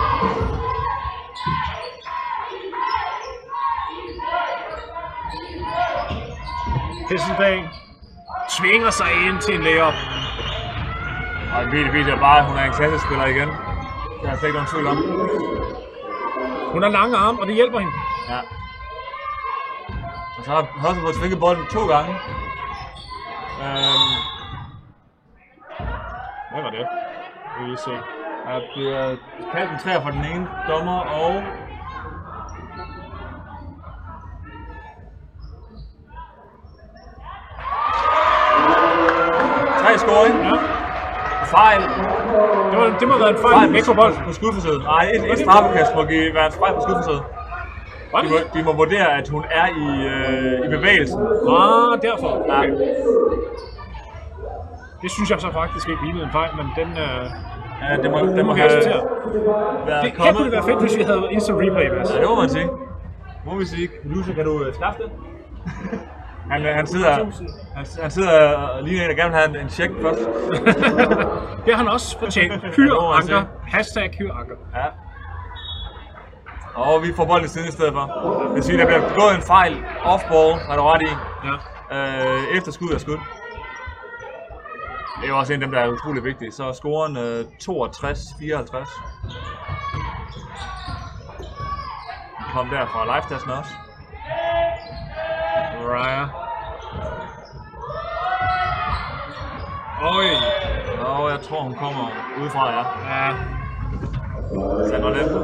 Hesseldag tvinger sig ind til en layup. Og det viser bare, at hun er en klassespiller igen. Der er slet ikke nogen tvivl om. Hun har lange arme, og det hjælper hende. Ja. Og så har Hørsholm fået svinget bolden 2 gange. Hvad var det? Vi vil lige se. Der bliver kaldt en træer fra den ene dommer, og scoring. Ja. Fejl. Det må være en fejl væk fra bolden på skudforsøget. Nej, et straffekast må være en fejl på skudforsøget. De må vurdere, at hun er i bevægelsen. Derfor. Okay. Det synes jeg så faktisk ikke lignede en fejl, men den ja, det må have det kunne det være fedt, hvis vi havde instant replay, Mads. Ja, det må man sige. Må vi sige. Lucia, kan du skaffe det? Han sidder lige en, der gerne vil have en check først. Det har han også fortjent. Hyr-anker. Hashtag hyr-anker. Ja. Og vi får bolden i siden i stedet for. Det vil sige, der bliver begået en fejl off-ball, har du ret i. Ja. Efter skud er skud. Det er jo også en af dem, der er utrolig vigtige. Så er scoren 62-54. Kom der fra live-testen også. Mariah. Oj. Jeg tror hun kommer udefra, ja. Ja. Send mig lidt.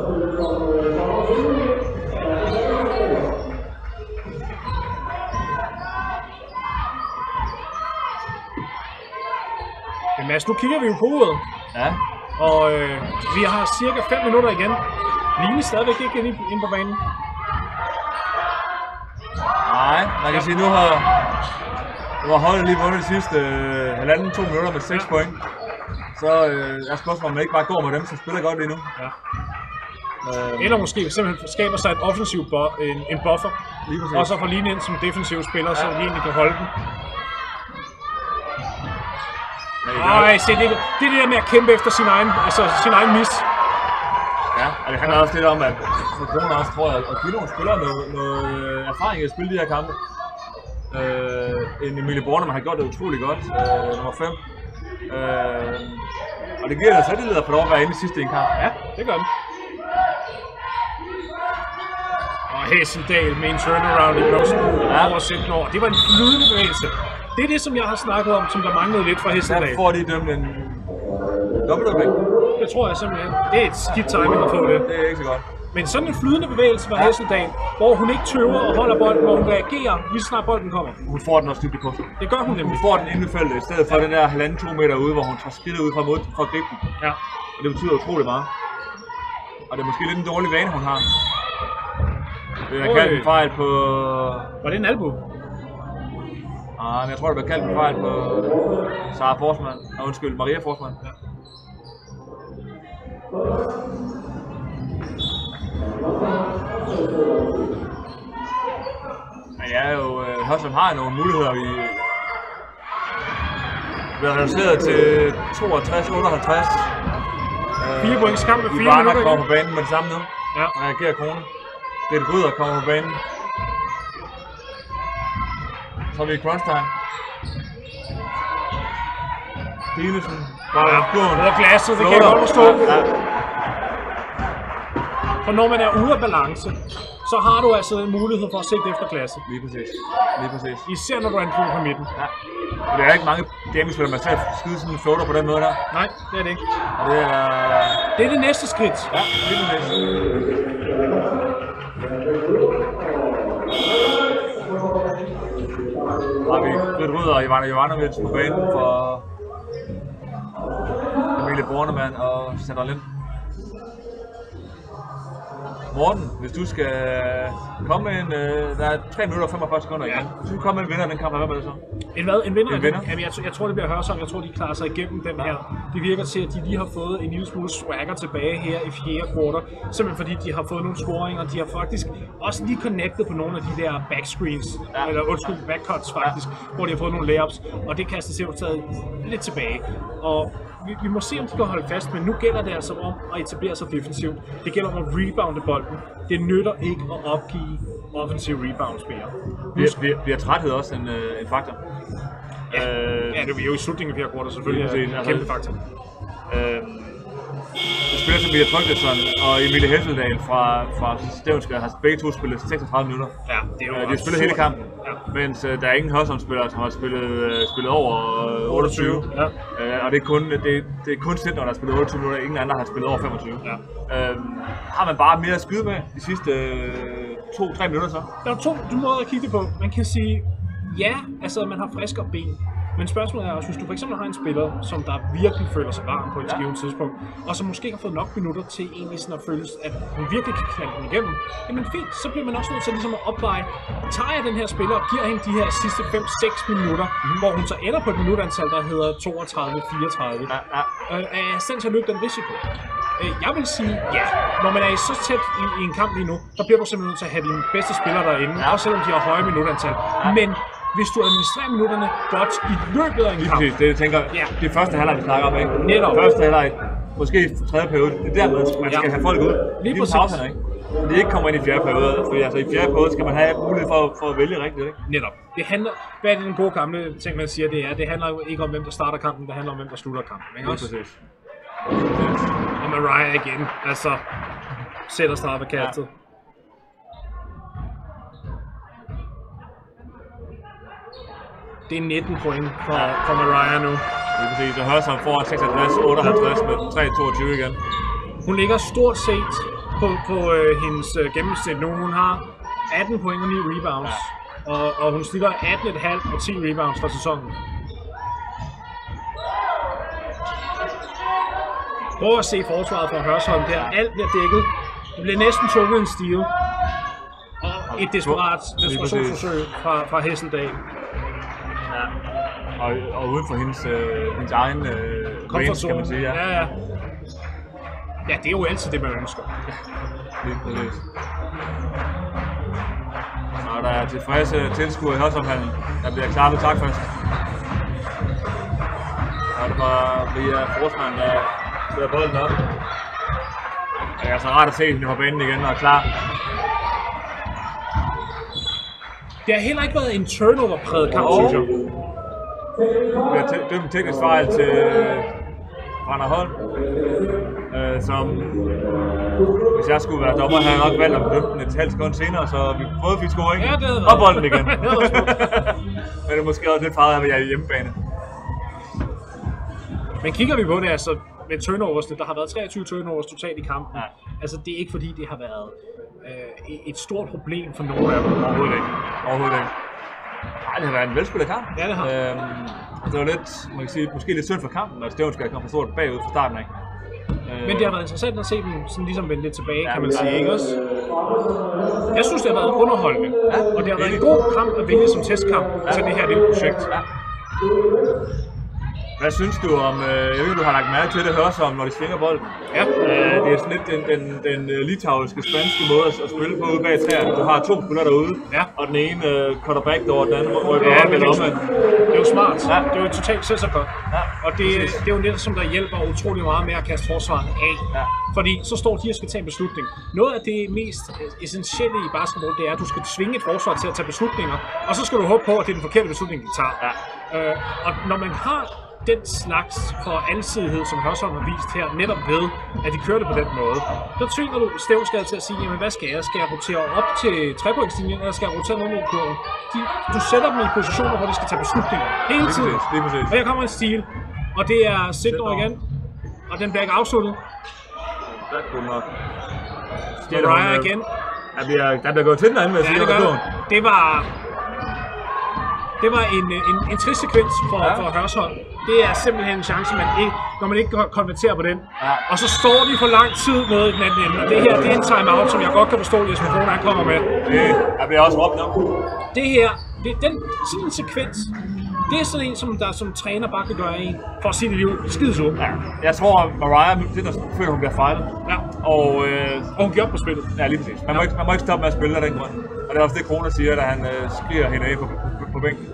Men Mads, nu kigger vi jo på uret. Ja. Og vi har cirka 5 minutter igen. Line stadigvæk ikke ind på banen. Nej, man kan sige, nu har holdet lige vundet de sidste 1,5-2 minutter med 6 point. Så er spørgsmålet, om man ikke bare går med dem, som spiller godt lige nu. Ja. Eller måske simpelthen skaber sig et offensivt en buffer. Og så får Line ind som defensiv spiller, så de egentlig kan holde den. Ej, se, det er det der med at kæmpe efter sin egen mis. Ja, og det handler også lidt om, at for Corona også, tror jeg, at give nogle spillere noget erfaring i at spille de her kampe. En Emilie Bornemann har gjort det utrolig godt, nummer 5. Og det giver noget selvtillid at få lov at være inde i sidste en kamp. Ja, det gør det. Og Hesseldal med en turnaround i posten over 17 år. Det var en flydende bevægelse. Det er det, som jeg har snakket om, som der manglede lidt fra Hesseldal. Der får de dømt en dobbeltopvæk. Det tror jeg simpelthen. Det er et skidt timing at få det. Det er ikke så godt. Men sådan en flydende bevægelse var Hesseldal, hvor hun ikke tøver og holder bolden, hvor hun reagerer, lige snart bolden kommer. Hun får den også dybt i posten. Det gør hun nemlig. Hun får den inde i feltet, i stedet for den der 1,5-2 meter ude, hvor hun tager skridtet ud fra at gribe den. Ja. Og det betyder utroligt meget. Og det er måske lidt en dårlig vane, hun har. Det er kaldt en fejl på... Var det en albu? Nej, men jeg tror, det bliver kaldt en fejl på Sara Forsman. Undskyld, Maria Forsman. Ja. Men jeg er jo... Hørsholm har nogle muligheder. Vi bliver reduceret til 62-58. 4 points kamp med 4 minutter. Ibarra kommer på banen med det samme nu. Ja. Og reagerer Krone. Det er et Gryder kommer på banen. Så er vi i crunch time. Dinesen Over glasset, det kan jeg godt forstå. For når man er ude af balance, så har du altså en mulighed for at sigte efter glasset. Lige præcis. Især når du angriber på midten. Ja. Og det er ikke mange gamespillere, man selv skyder sådan en floater på den måde der. Nej, det er det ikke. Og det er det næste skridt. Ja, det er det næste. Har vi Britt Rydder og Ivana Jovanovic på banen for Emilie Bornemann og Sandra Lind. Morten, hvis du skal komme med en... der er 3 minutter og 45 sekunder igen. Hvis du kommer med en vinder af den kamp, hvad er det så? En hvad? En vinder? En vinder? Jamen, jeg tror, det bliver Hørsholm. Jeg tror, de klarer sig igennem den her. Det virker til, at de lige har fået en lille smule swagger tilbage her i 4. kvartal. Simpelthen fordi de har fået nogle scoringer. De har faktisk også lige connected på nogle af de der backscreens. Eller backcuts faktisk. Hvor de har fået nogle layups. Og det kaster sig taget lidt tilbage. Og vi må se, om de kan holde fast, men nu gælder det altså om at etablere sig defensivt. Det gælder om at rebounde bolden. Det nytter ikke at opgive offensive rebound-spillere. Bliver træthed også en faktor? Ja, det er jo i slutningen af 4. kvartal selvfølgelig en kæmpe faktor. Spiller som Mia Trygtesson og Emilie Hesseldal fra Stævnskær har begge to spillet 36 minutter. Ja, det er jo de har spillet hele kampen, mens der er ingen Hørsholm-spillere, som har spillet over 28. Ja. Og det er kun Sint, når der har spillet 28 minutter, ingen andre har spillet over 25. Ja. Har man bare mere at skyde med de sidste 2-3 minutter så? Der er 2 måder at kigge det på. Man kan sige, ja, altså man har friskere ben. Men spørgsmålet er også, hvis du for eksempel har en spiller, som der virkelig føler sig varm på et givet tidspunkt, og som måske har fået nok minutter til egentlig sådan at føles, at hun virkelig kan knalde den igennem, jamen fint, så bliver man også nødt til ligesom at opveje, tager jeg den her spiller og giver hende de her sidste 5-6 minutter, hvor hun så ender på et minutantal, der hedder 32-34, er jeg stand til at løbe den risiko? Jeg vil sige, ja. Når man er så tæt i en kamp lige nu, der bliver du simpelthen nødt til at have dine bedste spillere derinde, også selvom de har høje minutantal. Men hvis du administrerer minutterne godt i løbet af en kamp. Præcis, det tænker jeg. Det er første halvleg, vi snakker om, ikke? Netop. Første halvleg, måske tredje periode. Det er der, man skal have folk ud. Lige præcis. Pauserne, ikke? Det ikke kommer ind i 4. periode. Fordi altså, i 4. periode skal man have mulighed for at vælge rigtigt, ikke? Netop. Det handler, hvad er det den gode gamle ting, man siger, det handler jo ikke om, hvem der starter kampen, det handler om, hvem der slutter kampen, ikke også? Præcis. Og Mariah igen, altså sætter straffekastet. Det er 19 point for Mariah nu. Det er præcis, og Hørsholm får 56-58 med 3-22 igen. Hun ligger stort set på hendes gennemsnit nu. Hun har 18 point og 9 rebounds. Og hun stiller 18,5 og 10 rebounds for sæsonen. Prøv at se forsvaret fra Hørsholm der. Alt bliver dækket. Det bliver næsten tvunget en steal. Og et desperationsforsøg fra Hesseldal. Ja. Og uden for hendes egen range, kan man sige. Ja. Ja, det er jo altid det, man ønsker. Lige præcis. Og der er tilfredse tilskuere i Hørsholmhallen, der bliver klappet tak først. Og det var Ria Forsman, der spiller bolden op. Det er altså rart at se hende på banen igen og er klar. Det har heller ikke været en turnover-præget kamp, synes jeg. Vi har dømt en teknisk fejl til Randers Holm, som hvis jeg skulle være dommer, havde jeg nok valgt at dømme den et halvt sekund senere, så vi både fik scoring og bolden igen. Men det er måske også lidt farligt, at jeg er i hjemmebane. Men kigger vi på det, altså med turnovers, der har været 23 turnovers totalt i kampen. Ja. Altså det er ikke fordi, det har været et stort problem for nogen af dem. Overhovedet ikke. Nej, det har været en velspillet kamp. Ja, det har. Det var lidt, man kan sige, måske lidt synd for kampen, at Stævnskær kom for stort bagud fra starten af. Men det har været interessant at se dem sådan ligesom vende lidt tilbage, kan man sige, ikke også? Jeg synes, det har været underholdende, og det har været en god kamp at vælge som testkamp til det her lille projekt. Ja. Hvad synes du om, jeg ved, du har lagt mærke til det, Hørsholm, når de svinger bolden? Ja. Det er sådan lidt den litauiske, spanske måde at spille på ude bag træerne. Du har 2 spillere derude, og den ene cutter back door, den anden rykker op eller omvendt. Det er jo smart. Ja. Det er jo totalt selvsagt. Ja. Og det er jo det, som der hjælper utrolig meget med at kaste forsvaret af. Ja. Fordi så står de og skal tage en beslutning. Noget af det mest essentielle i basketball, det er, at du skal tvinge et forsvar til at tage beslutninger, og så skal du håbe på, at det er den forkerte beslutning, de tager. Ja. Og når man har den slags for alsidighed, som Hørsholm har vist her, netop ved, at de kører det på den måde. Der tvinger du Stævnskade til at sige, jamen hvad skal jeg? Skal jeg rotere op til 3-pointslinjen, eller skal jeg rotere ned mod kurven? Du sætter dem i positioner, hvor de skal tage beslutninger hele tiden. Og her kommer en stil, og det er Sidnor igen, og den bliver ikke afsluttet. Det er godt nok. Mariah igen. Der bliver gået til den anden, vil jeg sige. Det var en trist sekvens for Hørsholm. Det er simpelthen en chance, når man ikke konverterer på den. Ja. Og så står de for lang tid med i den anden ende. Og det her, det er en timeout, som jeg godt kan forstå, Jesper Krone, han kommer med. Jeg bliver også råbt om. Det her, sådan en sekvens, det er sådan en, som træner bare kan gøre en, for at sige det liv skideså. Ja. Jeg tror, at Mariah føler, hun bliver fejlet. Ja. Og hun giver op på spillet. Ja, lige præcis. Man må ikke stoppe med at spille af den grund. Og det er også det, Krone siger, da han skriger hende af på bænken.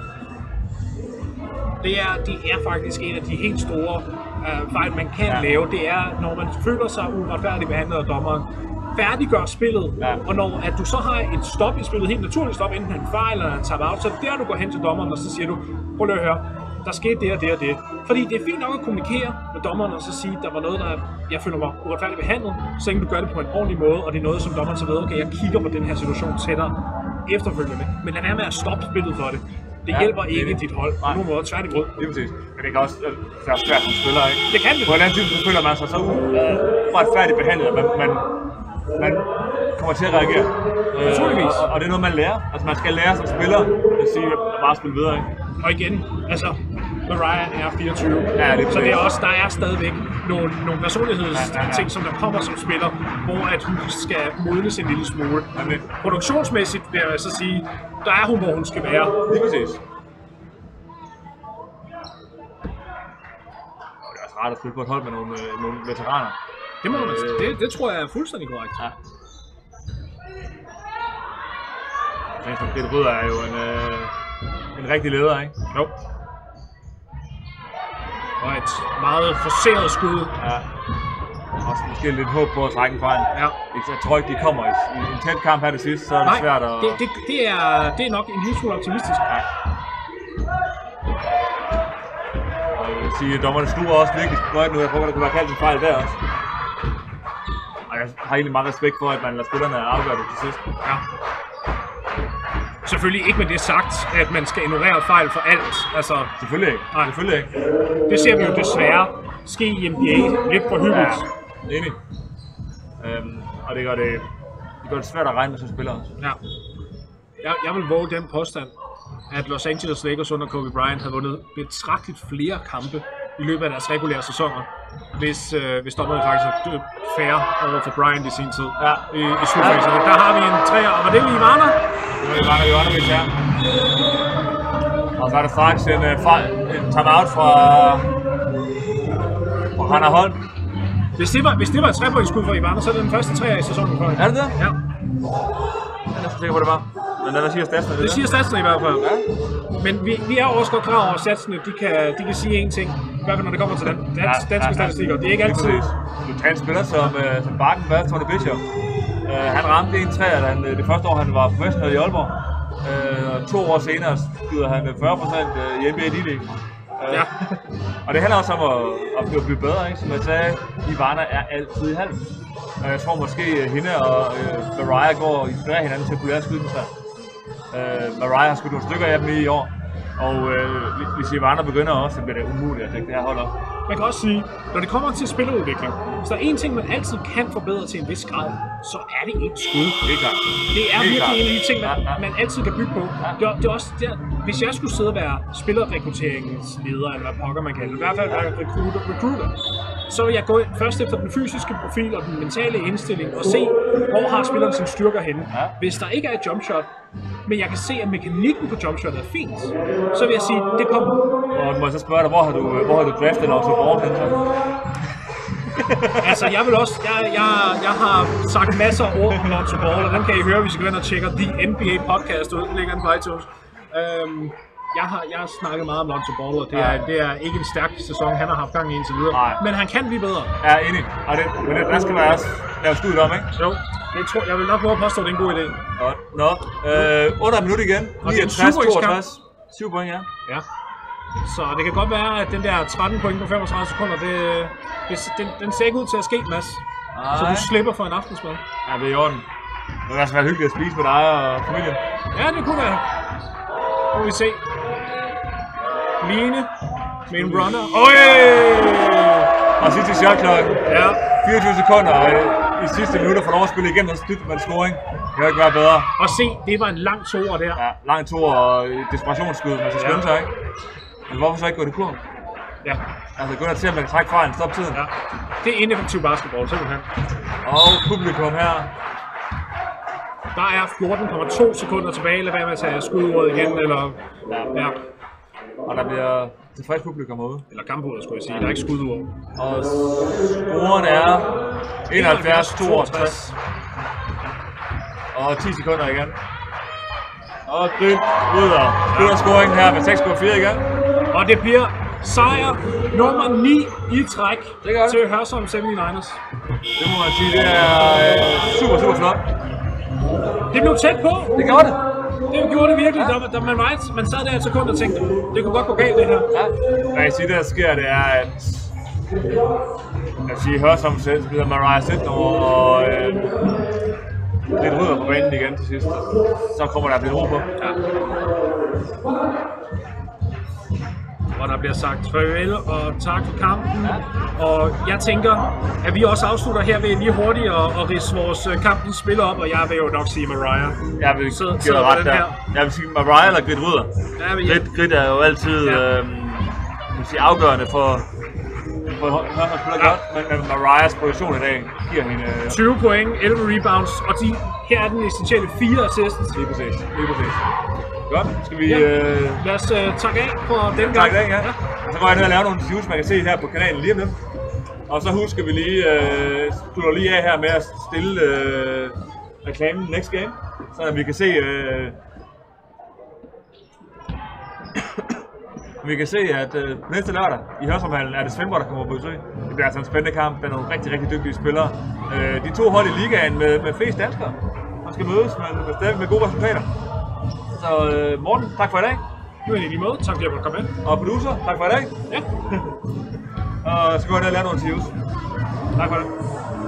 Det er faktisk en af de helt store fejl, man kan lave. Det er, når man føler sig uretfærdigt behandlet af dommeren, færdiggør spillet, og når at du så har et stop i spillet, helt naturligt stop, enten en fejl eller en timeout, så der du går hen til dommeren, og så siger du, prøv lige at høre, der skete det og det og det. Fordi det er fint nok at kommunikere med dommeren og så sige, der var noget, jeg føler mig uretfærdigt behandlet, så længe du gør det på en ordentlig måde, og det er noget, som dommeren så ved, okay, jeg kigger på den her situation tættere efterfølgende. Men lad være med at stoppe spillet for det. Det hjælper ikke dit hold på nogen måde, tværtimod. Det er præcis. Men det kan også være svært som spiller, ikke? Det kan det. På en anden tid føler man sig så uretfærdigt behandlet, at man kommer til at reagere. Naturligvis. Og det er noget, man lærer. Altså man skal lære som spiller at sige, at bare spille videre, ikke? Og igen, altså, Mariah er 24, så det er også, der er stadigvæk nogle personlighedsting, som der kommer som spiller, hvor at hun skal modnes en lille smule. Men produktionsmæssigt vil jeg så sige, der er hun, hvor hun skal være. Lige præcis. Det er også rart at spille på et hold med nogle veteraner. Det må man det tror jeg er fuldstændig korrekt. Ja. Peter Rydder er jo en rigtig leder, ikke? Jo. Og et meget forceret skud. Ja. Også måske lidt håb på at trække en fejl. Ja. Jeg tror ikke, de kommer i en tæt kamp her det sidste, så er det svært at... det er nok en lille smule optimistisk. Ja. Og jeg vil sige, at dommerne sluger også virkelig fløjt nu. Jeg tror, der kunne være kaldt en fejl der også. Og jeg har egentlig meget respekt for, at man lader spillerne afgøre det til sidst. Ja. Selvfølgelig ikke med det sagt, at man skal ignorere fejl for alt. Altså, selvfølgelig ikke. Nej. Selvfølgelig ikke. Det ser vi jo desværre ske i NBA lidt for hyggeligt. Ja, enig. Og det gør det svært at regne med som spiller også. Ja. Jeg vil våge den påstand, at Los Angeles Lakers under Kobe Bryant havde vundet betragteligt flere kampe i løbet af deres regulære sæsoner, hvis dommerne faktisk er fair over for Bryant i sin tid i slutfaserne. Der har vi en træer, og var det Ivana? Det var Ivanovic her. Og så er der straks en timeout fra Hanna Holm. Hvis det var et 3-pointsskud for Ivana, så er det den første træer i sæsonen for hende. Er det det? Ja. Jeg er næsten sikker på, det var. Men hvad siger statsene? Det siger statsene i hvert fald. Ja. Men vi er også godt klar over, at statsene de kan sige én ting. I hvert fald når det kommer til danske statistikker. Det er ikke altid. Du tager en spiller som Bakken, Tony Bishop. Han ramte en træer, det første år han var professionel i Aalborg. 2 år senere skyder han 40% i NBA D-League. Ja. Og det handler også om at blive bedre, ikke? Som jeg sagde, Ivana er altid i halv. Og jeg tror måske hende og Mariah går og inspirerer hinanden til at kunne lære at skyde med sig. Mariah har skudt nogle stykker af dem i år. Og hvis Ivana begynder også, så bliver det umuligt at dække det her hold op. Man kan også sige, når det kommer til spillerudvikling, så er en ting, man altid kan forbedre til en vis grad, så er det et skud. Det er klart. Det er virkelig en af de ting, man altid kan bygge på. Det er også der, hvis jeg skulle sidde og være spillerrekrutteringsleder, eller hvad pokker man kan, i hvert fald være recruiter, så vil jeg gå først efter den fysiske profil og den mentale indstilling og se, hvor har spilleren sine styrker henne. Hvis der ikke er et jumpshot, men jeg kan se, at mekanikken på jumpshot er fint, så vil jeg sige, det kommer. Og må jeg så spørge dig, hvor har du draftet Lonzo Ball hen så? Altså, jeg vil også, jeg har sagt masser af ord om Lonzo Ball, og den kan I høre, hvis I går ind og tjekker The NBA podcast ud, ligger den på iTunes. Jeg har snakket meget om Lonzo Ball, og det er ikke en stærk sæson, han har haft gang i indtil videre. Nej. Men han kan blive bedre. Ja, enig. Og der skal man også lave studiet om, ikke? Jo. Jeg vil nok prøve at påstå, at det er en god idé. Nå. 8 minutter igen. 69-62. 7 point, ja. Så det kan godt være, at den der 13 point på 35 sekunder, den ser ikke ud til at ske, Mads. Så du slipper for en aftensmad. Ja, det er i orden. Det vil også være hyggeligt at spise med dig og familien. Ja, det kunne være. Nu må vi se. Line med en runner. Og sidste shot klokken. Ja. 24 sekunder i sidste minutter for lov at spille igennem, og støtte med en scoring. Det kan ikke være bedre. Og se, det var en lang toer der. Ja, lang toer og desperationsskud, man skal skynde sig, ikke? Men hvorfor så ikke gå det kurv? Ja. Altså, gå der til, at man kan trække fra en stop tiden. Ja. Det er ineffektiv basketball, simpelthen. Og publikum her. Der er 14,2 sekunder tilbage. Lad være med at tage skudordet igen, eller... Ja. Og der bliver tilfreds publikum herude. Eller kampordet, skulle jeg sige. Der er ikke skudord. Og scoren er 71-62. Og 10 sekunder igen. Og Gryn rydder scoringen her med 6,4 igen. Og det bliver sejr nummer 9 i træk til Hørsholm 79ers. Det må man sige, det er super, super flot. Det blev tæt på. Det gjorde det. Det gjorde det virkelig. Da man sad der et sekund og tænkte, det kunne godt gå galt det her. Ja. Hvad jeg siger, der sker, det er, at Hørsholm selv spiller Mariah Sidnor og lidt rydder på banen igen til sidst. Så kommer der lidt ro på. Ja. Og der bliver sagt farvel og tak for kampen. Og jeg tænker, at vi også afslutter her ved lige hurtigt at ridse vores kampens spiller op, og jeg vil jo nok sige Mariah. Jeg vil give dig ret der. Jeg vil sige Mariah eller Grit Rydder. Grit er jo altid afgørende for Hørsholm spiller godt, men Mariahs position i dag giver hende 20 point, 11 rebounds, og her er den essentielle 4 assists. Lige præcis. Godt, skal vi... Lad os takke af for den gang. Takke af, ja. Så går jeg ned og laver nogle interviews, man kan se her på kanalen lige om lidt. Og så husker vi lige, slutter lige af her med at stille reklamen next game, så vi kan se... Vi kan se, at på næste lørdag i Hørsholmhallen er det Svendborg, der kommer på besøg. Det bliver altså en spændende kamp. Der er nogle rigtig, rigtig dygtige spillere. De to hold i ligaen med flest danskere. Man skal mødes, men stadig med gode resultater. Så Morten, tak for i dag. Du er lige måde. Tak fordi jeg måtte komme med. Og producer, tak for i dag. Ja. Og så går jeg ned og lave nogle interviews. Tak for det.